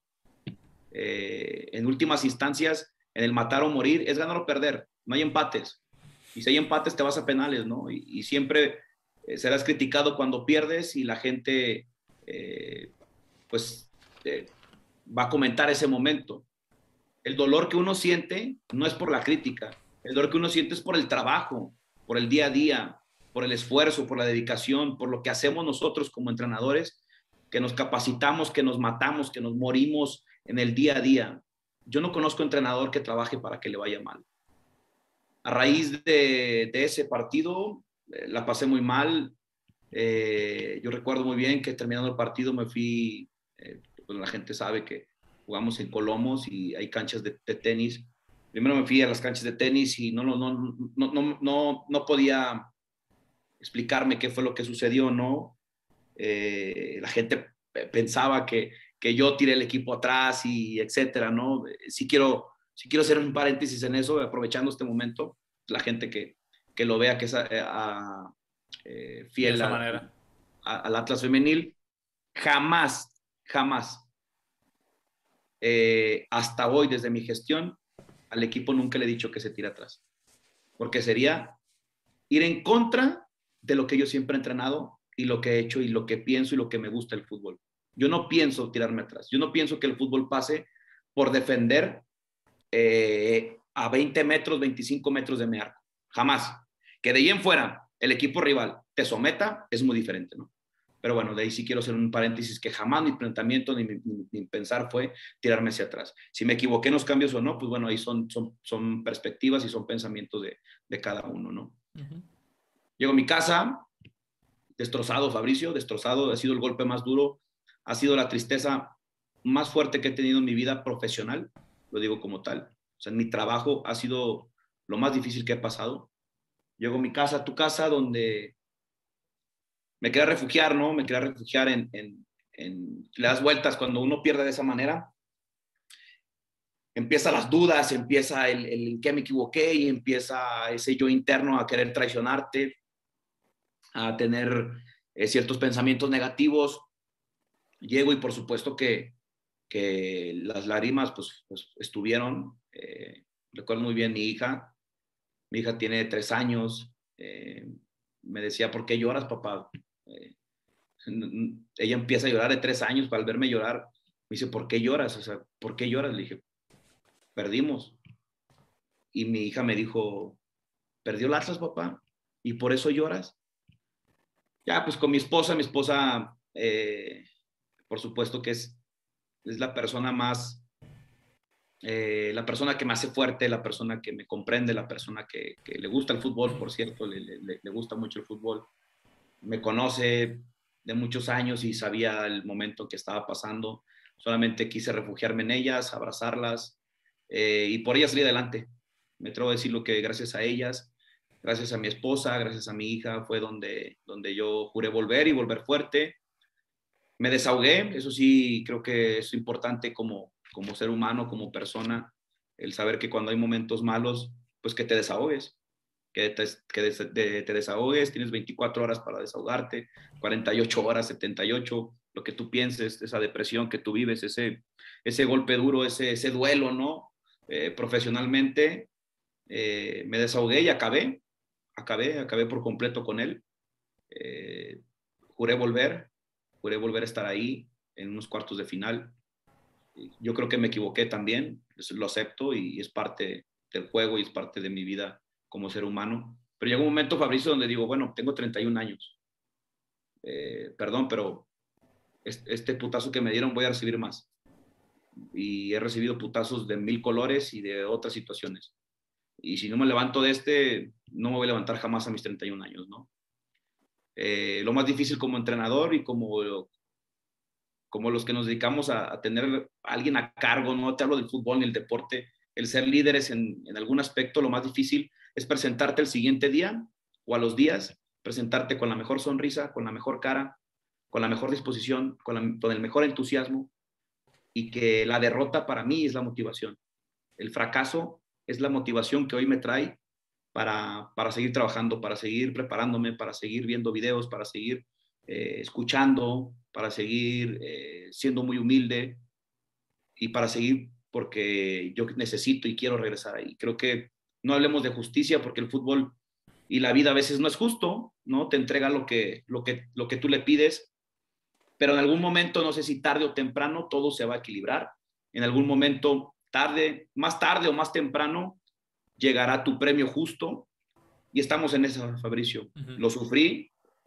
Eh, en últimas instancias, en el matar o morir, es ganar o perder, no hay empates. Y si hay empates, te vas a penales, ¿no? Y, y siempre eh, serás criticado cuando pierdes y la gente, eh, pues, eh, va a comentar ese momento. El dolor que uno siente no es por la crítica, el dolor que uno siente es por el trabajo, por el día a día, por el esfuerzo, por la dedicación, por lo que hacemos nosotros como entrenadores, que nos capacitamos, que nos matamos, que nos morimos en el día a día. Yo no conozco entrenador que trabaje para que le vaya mal. A raíz de, de ese partido, eh, la pasé muy mal. Eh, yo recuerdo muy bien que terminando el partido me fui, eh, pues la gente sabe que jugamos en Colomos y hay canchas de, de tenis. Primero me fui a las canchas de tenis y no, no, no, no, no, no, no podía explicarme qué fue lo que sucedió, ¿no? Eh, la gente pensaba que, que yo tiré el equipo atrás y etcétera, ¿no? Sí quiero, sí quiero hacer un paréntesis en eso, aprovechando este momento, la gente que, que lo vea, que es a, a, eh, De fiel esa al, manera. al Atlas femenil, jamás, jamás, eh, hasta hoy, desde mi gestión, al equipo nunca le he dicho que se tire atrás, porque sería ir en contra de lo que yo siempre he entrenado y lo que he hecho y lo que pienso y lo que me gusta el fútbol. Yo no pienso tirarme atrás, yo no pienso que el fútbol pase por defender eh, a veinte metros, veinticinco metros de mi arco, jamás. Que de ahí en fuera el equipo rival te someta es muy diferente, ¿no? Pero bueno, de ahí sí quiero hacer un paréntesis que jamás mi planteamiento ni mi, ni, ni pensar fue tirarme hacia atrás. Si me equivoqué en los cambios o no, pues bueno, ahí son, son, son perspectivas y son pensamientos de, de cada uno, ¿no? Uh-huh. Llego a mi casa, destrozado, Fabricio, destrozado, ha sido el golpe más duro, ha sido la tristeza más fuerte que he tenido en mi vida profesional, lo digo como tal. O sea, en mi trabajo ha sido lo más difícil que he pasado. Llego a mi casa, a tu casa, donde me quería refugiar, ¿no? Me quería refugiar en, en, en, le das vueltas cuando uno pierde de esa manera, empieza las dudas, empieza el, el en qué me equivoqué y empieza ese yo interno a querer traicionarte, a tener eh, ciertos pensamientos negativos. Llego y por supuesto que, que las lágrimas pues, pues estuvieron. Eh, recuerdo muy bien mi hija, mi hija tiene tres años, eh, me decía, ¿por qué lloras, papá? Eh, ella empieza a llorar de tres años, al verme llorar, me dice, ¿por qué lloras? O sea, ¿por qué lloras? Le dije, perdimos. Y mi hija me dijo, ¿perdió el Atlas, papá? ¿Y por eso lloras? Ya, pues con mi esposa, mi esposa, eh, por supuesto que es, es la persona más, eh, la persona que me hace fuerte, la persona que me comprende, la persona que, que le gusta el fútbol, por cierto, le, le, le gusta mucho el fútbol. Me conoce de muchos años y sabía el momento que estaba pasando. Solamente quise refugiarme en ellas, abrazarlas eh, y por ellas salir adelante. Me atrevo a decir lo que gracias a ellas, gracias a mi esposa, gracias a mi hija, fue donde, donde yo juré volver y volver fuerte. Me desahogué, eso sí, creo que es importante como, como ser humano, como persona, el saber que cuando hay momentos malos, pues que te desahogues, que te, que de, te desahogues, tienes veinticuatro horas para desahogarte, cuarenta y ocho horas, setenta y ocho, lo que tú pienses, esa depresión que tú vives, ese, ese golpe duro, ese, ese duelo, ¿no? Eh, profesionalmente, eh, me desahogué y acabé, acabé, acabé por completo con él. Eh, juré volver, juré volver a estar ahí en unos cuartos de final. Yo creo que me equivoqué también, lo acepto y es parte del juego y es parte de mi vida como ser humano. Pero llegó un momento, Fabricio, donde digo, bueno, tengo treinta y un años. Eh, perdón, pero este putazo que me dieron voy a recibir más. Y he recibido putazos de mil colores y de otras situaciones. Y si no me levanto de este, no me voy a levantar jamás a mis treinta y un años, ¿no? Eh, lo más difícil como entrenador y como, como los que nos dedicamos a, a tener a alguien a cargo, no te hablo del fútbol ni el deporte, el ser líderes en, en algún aspecto, lo más difícil es presentarte el siguiente día o a los días, presentarte con la mejor sonrisa, con la mejor cara, con la mejor disposición, con, la, con el mejor entusiasmo y que la derrota para mí es la motivación. El fracaso es la motivación que hoy me trae para, para seguir trabajando, para seguir preparándome, para seguir viendo videos, para seguir eh, escuchando, para seguir eh, siendo muy humilde y para seguir porque yo necesito y quiero regresar ahí. Creo que no hablemos de justicia porque el fútbol y la vida a veces no es justo, ¿no? Te entrega lo que, lo que, lo que tú le pides, pero en algún momento, no sé si tarde o temprano, todo se va a equilibrar. En algún momento, tarde, más tarde o más temprano, llegará tu premio justo y estamos en eso, Fabricio. Uh-huh. Lo sufrí,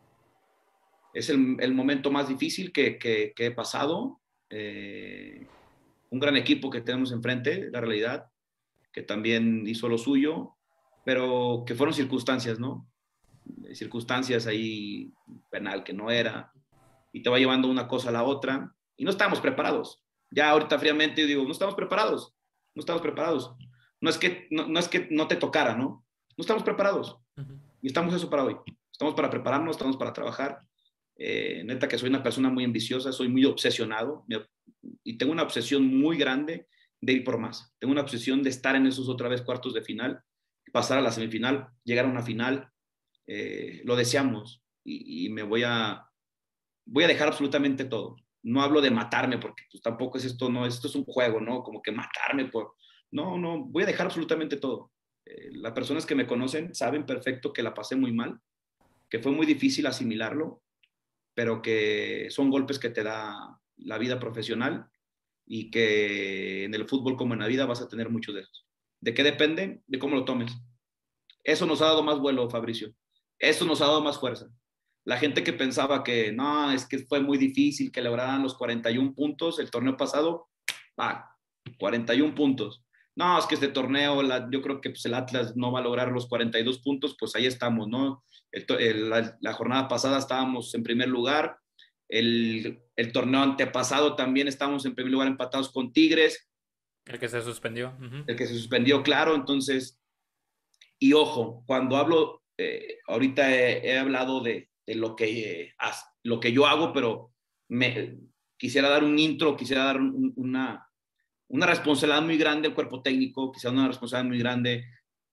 es el, el momento más difícil que, que, que he pasado. Eh, un gran equipo que tenemos enfrente, la realidad, que también hizo lo suyo, pero que fueron circunstancias, ¿no? Circunstancias ahí, penal que no era, y te va llevando una cosa a la otra, y no estamos preparados. Ya ahorita fríamente digo, no estamos preparados, no estamos preparados. No es que no, no, es que no te tocara, ¿no? No estamos preparados. Uh-huh. Y estamos eso para hoy. Estamos para prepararnos, estamos para trabajar. Eh, neta que soy una persona muy ambiciosa, soy muy obsesionado y tengo una obsesión muy grande de ir por más. Tengo una obsesión de estar en esos otra vez cuartos de final, pasar a la semifinal, llegar a una final. Eh, lo deseamos y, y me voy a voy a dejar absolutamente todo. No hablo de matarme porque pues, tampoco es esto, no, esto es un juego, ¿no? Como que matarme por... No, no, voy a dejar absolutamente todo. Eh, las personas que me conocen saben perfecto que la pasé muy mal, que fue muy difícil asimilarlo, pero que son golpes que te da la vida profesional y que en el fútbol como en la vida vas a tener muchos de esos. ¿De qué depende? De cómo lo tomes. Eso nos ha dado más vuelo, Fabricio. Eso nos ha dado más fuerza. La gente que pensaba que no, es que fue muy difícil que lograran los cuarenta y un puntos el torneo pasado, va, cuarenta y un puntos. No, es que este torneo, la, yo creo que pues, el Atlas no va a lograr los cuarenta y dos puntos, pues ahí estamos, ¿no? El, el, la, la jornada pasada estábamos en primer lugar, el, el torneo antepasado también estábamos en primer lugar empatados con Tigres. El que se suspendió. Uh-huh. El que se suspendió, claro, entonces, y ojo, cuando hablo, eh, ahorita he, he hablado de, de lo, que, eh, lo que yo hago, pero me, quisiera dar un intro, quisiera dar un, una, una responsabilidad muy grande al cuerpo técnico, quisiera dar una responsabilidad muy grande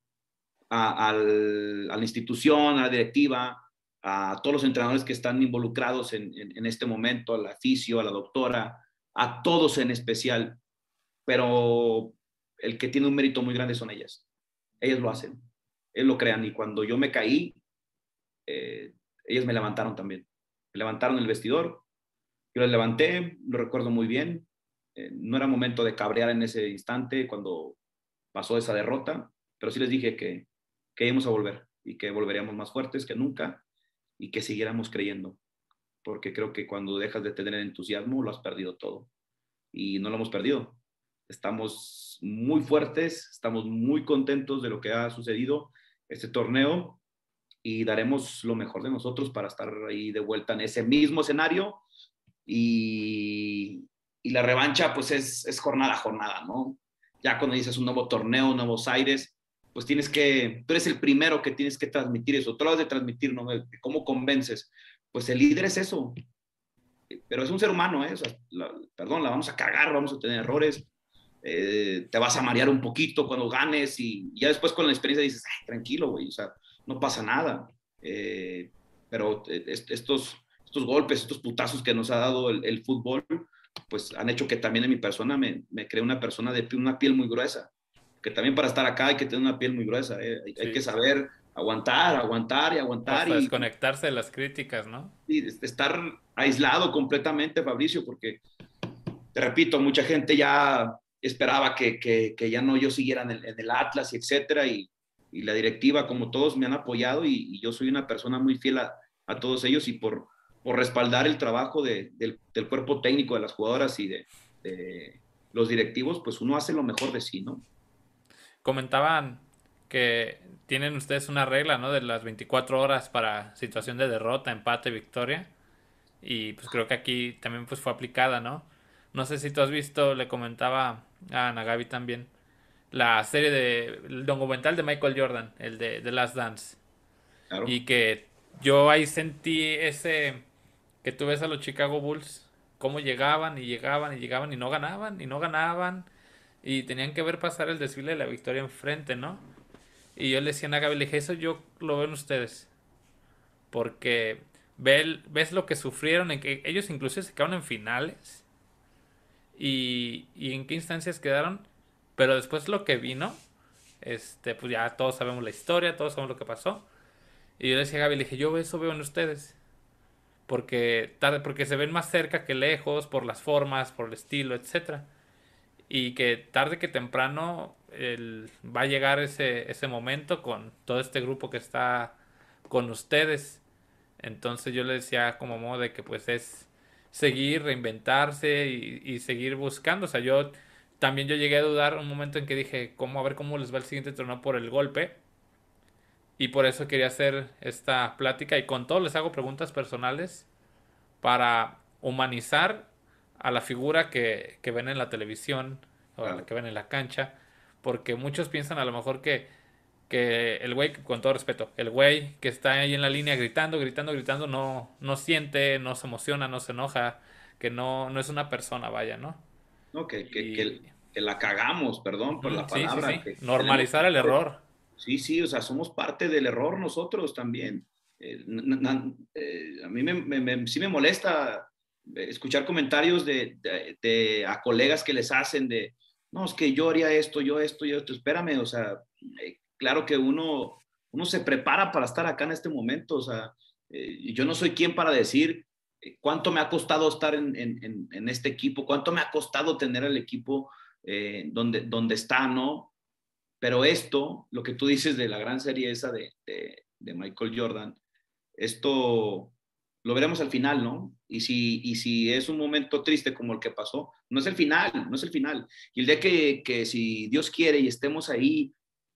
a, al, a la institución, a la directiva, a todos los entrenadores que están involucrados en, en, en este momento, a la fisio, a la doctora, a todos en especial, pero el que tiene un mérito muy grande son ellas. Ellas lo hacen, ellos lo crean. Y cuando yo me caí, eh, ellas me levantaron también. Me levantaron el vestidor, yo las levanté, lo recuerdo muy bien. Eh, no era momento de cabrear en ese instante cuando pasó esa derrota, pero sí les dije que, que íbamos a volver y que volveríamos más fuertes que nunca y que siguiéramos creyendo, porque creo que cuando dejas de tener entusiasmo lo has perdido todo y no lo hemos perdido. Estamos muy fuertes, estamos muy contentos de lo que ha sucedido este torneo y daremos lo mejor de nosotros para estar ahí de vuelta en ese mismo escenario y, y la revancha pues es, es jornada a jornada, ¿no? Ya cuando dices un nuevo torneo, nuevos aires, pues tienes que, tú eres el primero que tienes que transmitir eso, tú lo has de transmitir, ¿no? ¿Cómo convences? Pues el líder es eso, pero es un ser humano, ¿eh? O sea, la, perdón, la vamos a cagar, vamos a tener errores, eh, te vas a marear un poquito cuando ganes y ya después con la experiencia dices, ay, tranquilo, güey, o sea, no pasa nada. Eh, pero estos, estos golpes, estos putazos que nos ha dado el, el fútbol, pues han hecho que también en mi persona me, me cree una persona de una piel muy gruesa, que también para estar acá hay que tener una piel muy gruesa, ¿eh? hay, sí. hay que saber aguantar, aguantar y aguantar. Hasta y desconectarse de las críticas, ¿no? Y estar aislado completamente, Fabricio, porque, te repito, mucha gente ya esperaba que, que, que ya no yo siguiera en el, en el Atlas, y etcétera, y, y la directiva, como todos, me han apoyado y, y yo soy una persona muy fiel a, a todos ellos y por, por respaldar el trabajo de, del, del cuerpo técnico de las jugadoras y de, de los directivos, pues uno hace lo mejor de sí, ¿no? Comentaban que tienen ustedes una regla, ¿no? De las veinticuatro horas para situación de derrota, empate, victoria. Y pues creo que aquí también pues fue aplicada, ¿no? No sé si tú has visto, le comentaba a Nagabi también, la serie de, el documental de Michael Jordan, el de The Last Dance. Claro. Y que yo ahí sentí ese, que tú ves a los Chicago Bulls, cómo llegaban y llegaban y llegaban y no ganaban y no ganaban. Y tenían que ver pasar el desfile de la victoria enfrente, ¿no? Y yo le decía a Nagabi, le dije, eso yo lo veo en ustedes. Porque ve, ves lo que sufrieron, en que ellos incluso se quedaron en finales. Y, y en qué instancias quedaron. Pero después lo que vino, este, pues ya todos sabemos la historia, todos sabemos lo que pasó. Y yo le decía a Gaby, le dije, yo eso veo en ustedes. Porque, tarde, porque se ven más cerca que lejos, por las formas, por el estilo, etcétera. Y que tarde que temprano el, va a llegar ese, ese momento con todo este grupo que está con ustedes. Entonces yo le decía como modo de que pues es seguir, reinventarse y, y seguir buscando. O sea, yo también yo llegué a dudar un momento en que dije, ¿cómo, a ver cómo les va el siguiente torneo por el golpe? Y por eso quería hacer esta plática y con todo les hago preguntas personales para humanizar a la figura que, que ven en la televisión o a la que ven en la cancha, porque muchos piensan a lo mejor que, que el güey, con todo respeto, el güey que está ahí en la línea gritando, gritando, gritando, no, no siente, no se emociona, no se enoja, que no, no es una persona, vaya, ¿no? No, que, que, y... que, que la cagamos, perdón por mm, la palabra. Sí, sí, sí. Que normalizar el error. Sí, sí, o sea, somos parte del error nosotros también. Eh, eh, a mí me, me, me, sí me molesta escuchar comentarios de, de, de a colegas que les hacen de, no, es que yo haría esto, yo esto, yo esto, espérame, o sea, eh, claro que uno, uno se prepara para estar acá en este momento, o sea, eh, yo no soy quien para decir cuánto me ha costado estar en, en, en este equipo, cuánto me ha costado tener el equipo eh, donde, donde está, ¿no? Pero esto, lo que tú dices de la gran serie esa de, de, de Michael Jordan, esto lo veremos al final, ¿no? Y si, y si es un momento triste como el que pasó, no es el final, no es el final. Y el día que, que si Dios quiere y estemos ahí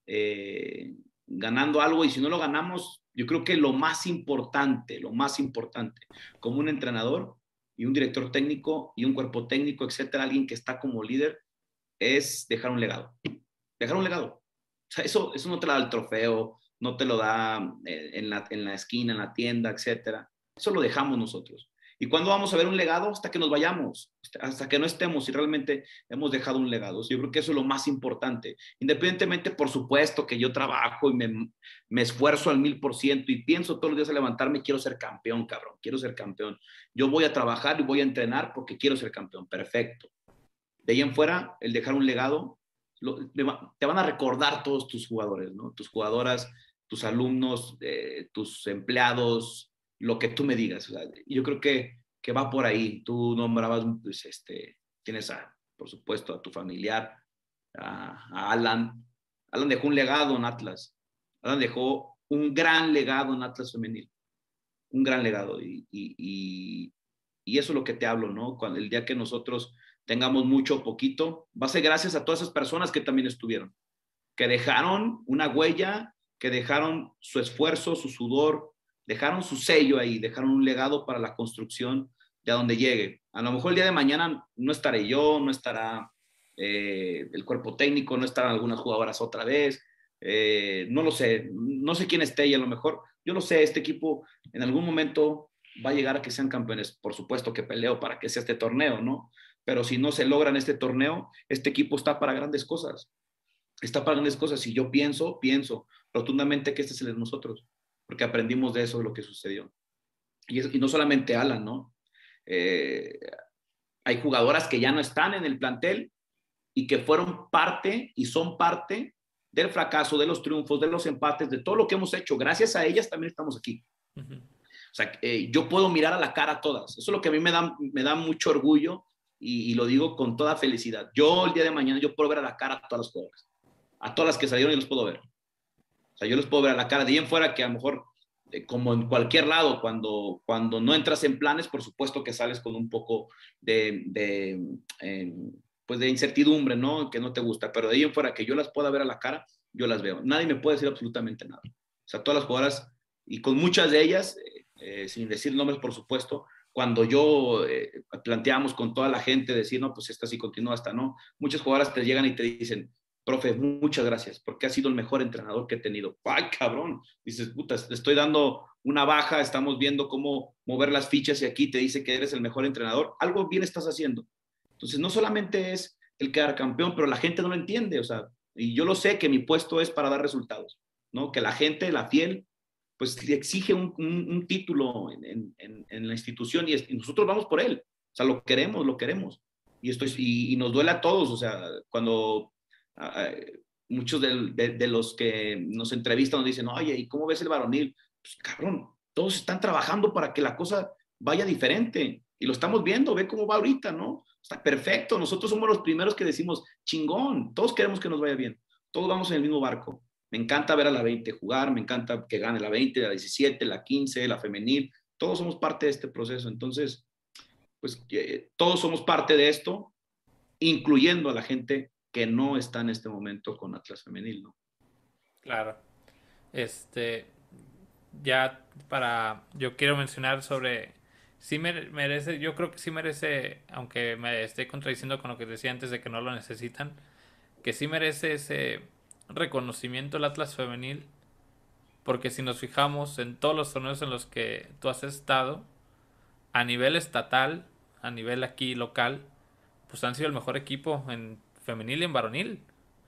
eh, ganando algo, y si no lo ganamos, yo creo que lo más importante, lo más importante, como un entrenador y un director técnico y un cuerpo técnico, etcétera, alguien que está como líder, es dejar un legado. Dejar un legado. O sea, eso, eso no te lo da el trofeo, no te lo da en la, en la esquina, en la tienda, etcétera. Eso lo dejamos nosotros. ¿Y cuándo vamos a ver un legado? Hasta que nos vayamos, hasta que no estemos y realmente hemos dejado un legado. Yo creo que eso es lo más importante. Independientemente, por supuesto, que yo trabajo y me, me esfuerzo al mil por ciento y pienso todos los días a levantarme, quiero ser campeón, cabrón, quiero ser campeón. Yo voy a trabajar y voy a entrenar porque quiero ser campeón. Perfecto. De ahí en fuera, el dejar un legado lo, te van a recordar todos tus jugadores, ¿no? Tus jugadoras, tus alumnos, eh, tus empleados, lo que tú me digas. O sea, yo creo que, que va por ahí. Tú nombrabas, pues, este, tienes, a, por supuesto, a tu familiar, a, a Alan. Alan dejó un legado en Atlas. Alan dejó un gran legado en Atlas femenil. Un gran legado. Y, y, y, y eso es lo que te hablo, ¿no? Cuando el día que nosotros tengamos mucho o poquito, va a ser gracias a todas esas personas que también estuvieron, que dejaron una huella, que dejaron su esfuerzo, su sudor, dejaron su sello ahí, dejaron un legado para la construcción de a donde llegue. A lo mejor el día de mañana no estaré yo, no estará eh, el cuerpo técnico, no estarán algunas jugadoras otra vez, eh, no lo sé, no sé quién esté y a lo mejor, yo lo sé, este equipo en algún momento va a llegar a que sean campeones. Por supuesto que peleo para que sea este torneo, ¿no? Pero si no se logra en este torneo, este equipo está para grandes cosas. Está para grandes cosas. Y yo pienso, pienso rotundamente que este es el de nosotros, porque aprendimos de eso, de lo que sucedió. Y, es, y no solamente Alan, ¿no? Eh, hay jugadoras que ya no están en el plantel y que fueron parte y son parte del fracaso, de los triunfos, de los empates, de todo lo que hemos hecho. Gracias a ellas también estamos aquí. Uh-huh. O sea, eh, yo puedo mirar a la cara a todas. Eso es lo que a mí me da, me da mucho orgullo y, y lo digo con toda felicidad. Yo el día de mañana, yo puedo ver a la cara a todas las jugadoras. A todas las que salieron y los puedo ver. O sea, yo los puedo ver a la cara. De ahí en fuera que a lo mejor, eh, como en cualquier lado, cuando, cuando no entras en planes, por supuesto que sales con un poco de, de, eh, pues de incertidumbre, ¿no? Que no te gusta. Pero de ahí en fuera que yo las pueda ver a la cara, yo las veo. Nadie me puede decir absolutamente nada. O sea, todas las jugadoras, y con muchas de ellas, eh, eh, sin decir nombres, por supuesto, cuando yo eh, planteamos con toda la gente, decir, no, pues esta sí continúa, esta no. Muchas jugadoras te llegan y te dicen, profe, muchas gracias, porque ha sido el mejor entrenador que he tenido. ¡Ay, cabrón! Dices, puta, te estoy dando una baja, estamos viendo cómo mover las fichas y aquí te dice que eres el mejor entrenador. Algo bien estás haciendo. Entonces, no solamente es el quedar campeón, pero la gente no lo entiende, o sea, y yo lo sé que mi puesto es para dar resultados, ¿no? Que la gente, la fiel, pues le exige un, un, un título en, en, en la institución y, es, y nosotros vamos por él. O sea, lo queremos, lo queremos. Y, esto es, y, y nos duele a todos, o sea, cuando... Uh, muchos de, de, de los que nos entrevistan nos dicen, oye, ¿y cómo ves el varonil? Pues cabrón, todos están trabajando para que la cosa vaya diferente y lo estamos viendo, ve cómo va ahorita, ¿no? Está perfecto, nosotros somos los primeros que decimos, chingón, todos queremos que nos vaya bien, todos vamos en el mismo barco. Me encanta ver a la veinte jugar, me encanta que gane la veinte, la diecisiete, la quince, la femenil, todos somos parte de este proceso, entonces, pues eh, todos somos parte de esto, incluyendo a la gente que no está en este momento con Atlas Femenil, ¿no? Claro. Este, ya para, yo quiero mencionar sobre, sí merece, yo creo que sí merece, aunque me esté contradiciendo con lo que decía antes de que no lo necesitan, que sí merece ese reconocimiento el Atlas Femenil, porque si nos fijamos en todos los torneos en los que tú has estado, a nivel estatal, a nivel aquí local, pues han sido el mejor equipo en femenil y en varonil.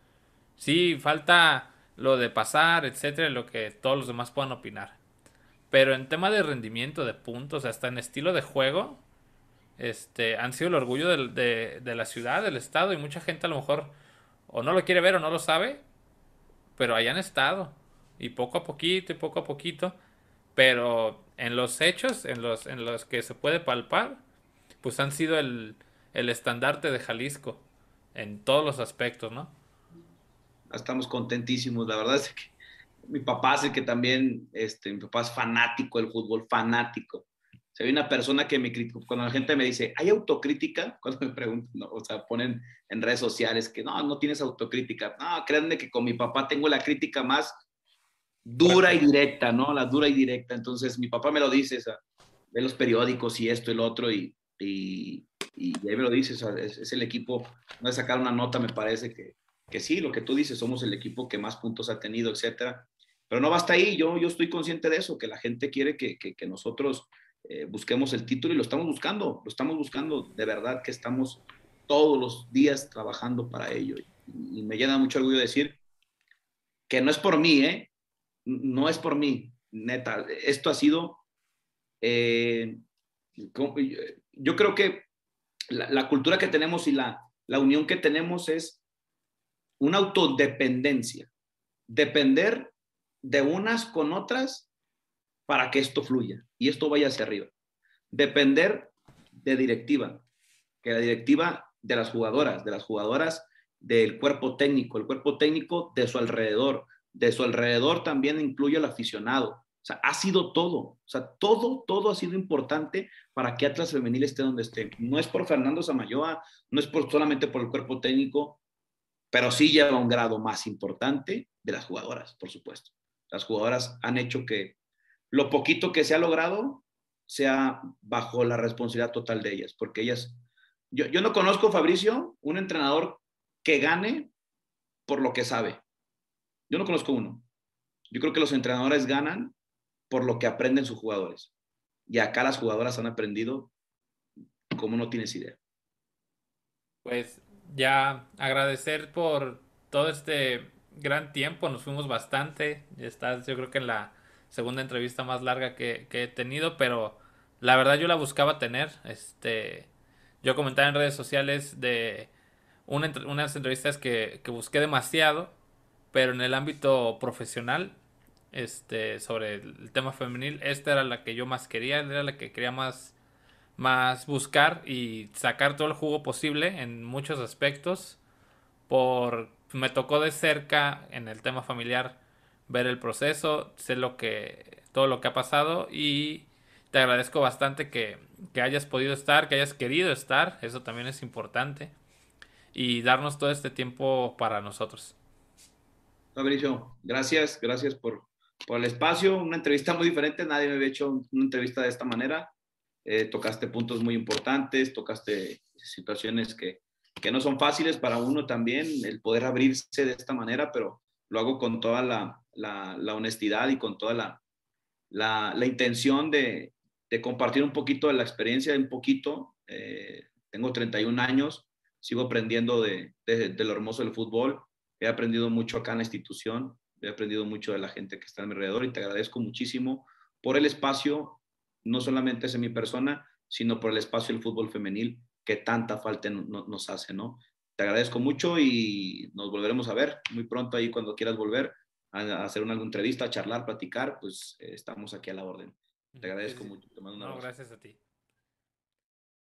Sí, falta lo de pasar, etcétera, lo que todos los demás puedan opinar. Pero en tema de rendimiento, de puntos, hasta en estilo de juego, este, han sido el orgullo de, de, de la ciudad, del estado, y mucha gente a lo mejor o no lo quiere ver o no lo sabe, pero ahí han estado. Y poco a poquito, y poco a poquito. Pero en los hechos, en los, en los que se puede palpar, pues han sido el, el estandarte de Jalisco en todos los aspectos, ¿no? Estamos contentísimos, la verdad es que mi papá hace que también, este, mi papá es fanático del fútbol, fanático. O sea, hay una persona que me critica, cuando la gente me dice, ¿hay autocrítica? Cuando me preguntan, no, o sea, ponen en redes sociales que no, no tienes autocrítica. No, créanme que con mi papá tengo la crítica más dura y directa, ¿no? La dura y directa. Entonces, mi papá me lo dice, o sea, ve los periódicos y esto y lo otro, y, y, y ahí me lo dice, o sea, es, es el equipo, voy a sacar una nota, me parece que, que sí, lo que tú dices, somos el equipo que más puntos ha tenido, etcétera. Pero no basta ahí, yo, yo estoy consciente de eso, que la gente quiere que, que, que nosotros eh, busquemos el título y lo estamos buscando, lo estamos buscando, de verdad que estamos todos los días trabajando para ello. Y, y me llena mucho orgullo decir que no es por mí, ¿eh? No es por mí, neta, esto ha sido, eh, yo creo que la, la cultura que tenemos y la, la unión que tenemos es una autodependencia, depender de unas con otras para que esto fluya y esto vaya hacia arriba. Depender de directiva, que la directiva de las jugadoras, de las jugadoras del cuerpo técnico, el cuerpo técnico de su alrededor, de su alrededor también incluye al aficionado. O sea, ha sido todo, o sea, todo, todo ha sido importante para que Atlas Femenil esté donde esté. No es por Fernando Samayoa, no es por, solamente por el cuerpo técnico, pero sí lleva un grado más importante de las jugadoras, por supuesto. Las jugadoras han hecho que lo poquito que se ha logrado sea bajo la responsabilidad total de ellas, porque ellas, yo, yo no conozco, Fabricio, un entrenador que gane por lo que sabe. Yo no conozco uno. Yo creo que los entrenadores ganan por lo que aprenden sus jugadores. Y acá las jugadoras han aprendido como no tienes idea. Pues ya agradecer por todo este gran tiempo, nos fuimos bastante, estás yo creo que en la segunda entrevista más larga que, que he tenido, pero la verdad yo la buscaba tener, este, yo comentaba en redes sociales de una, unas entrevistas que, que busqué demasiado, pero en el ámbito profesional, este, sobre el tema femenil, esta era la que yo más quería, era la que quería más más buscar y sacar todo el jugo posible en muchos aspectos. Por me tocó de cerca en el tema familiar ver el proceso, sé lo que todo lo que ha pasado y te agradezco bastante que, que hayas podido estar, que hayas querido estar, eso también es importante y darnos todo este tiempo para nosotros. Fabricio, gracias, gracias por, por el espacio. Una entrevista muy diferente, nadie me había hecho una entrevista de esta manera. Eh, tocaste puntos muy importantes, tocaste situaciones que, que no son fáciles para uno también, el poder abrirse de esta manera, pero lo hago con toda la, la, la honestidad y con toda la, la, la intención de, de, compartir un poquito de la experiencia, un poquito. Eh, tengo treinta y un años, sigo aprendiendo de, de, de lo hermoso del fútbol. He aprendido mucho acá en la institución, he aprendido mucho de la gente que está a mi alrededor y te agradezco muchísimo por el espacio, no solamente es en mi persona, sino por el espacio del fútbol femenil que tanta falta no, nos hace, ¿no? Te agradezco mucho y nos volveremos a ver muy pronto ahí cuando quieras volver a hacer una, alguna entrevista, a charlar, platicar, pues eh, estamos aquí a la orden. Te Sí, agradezco sí. mucho, te mando un No, abrazo. gracias a ti.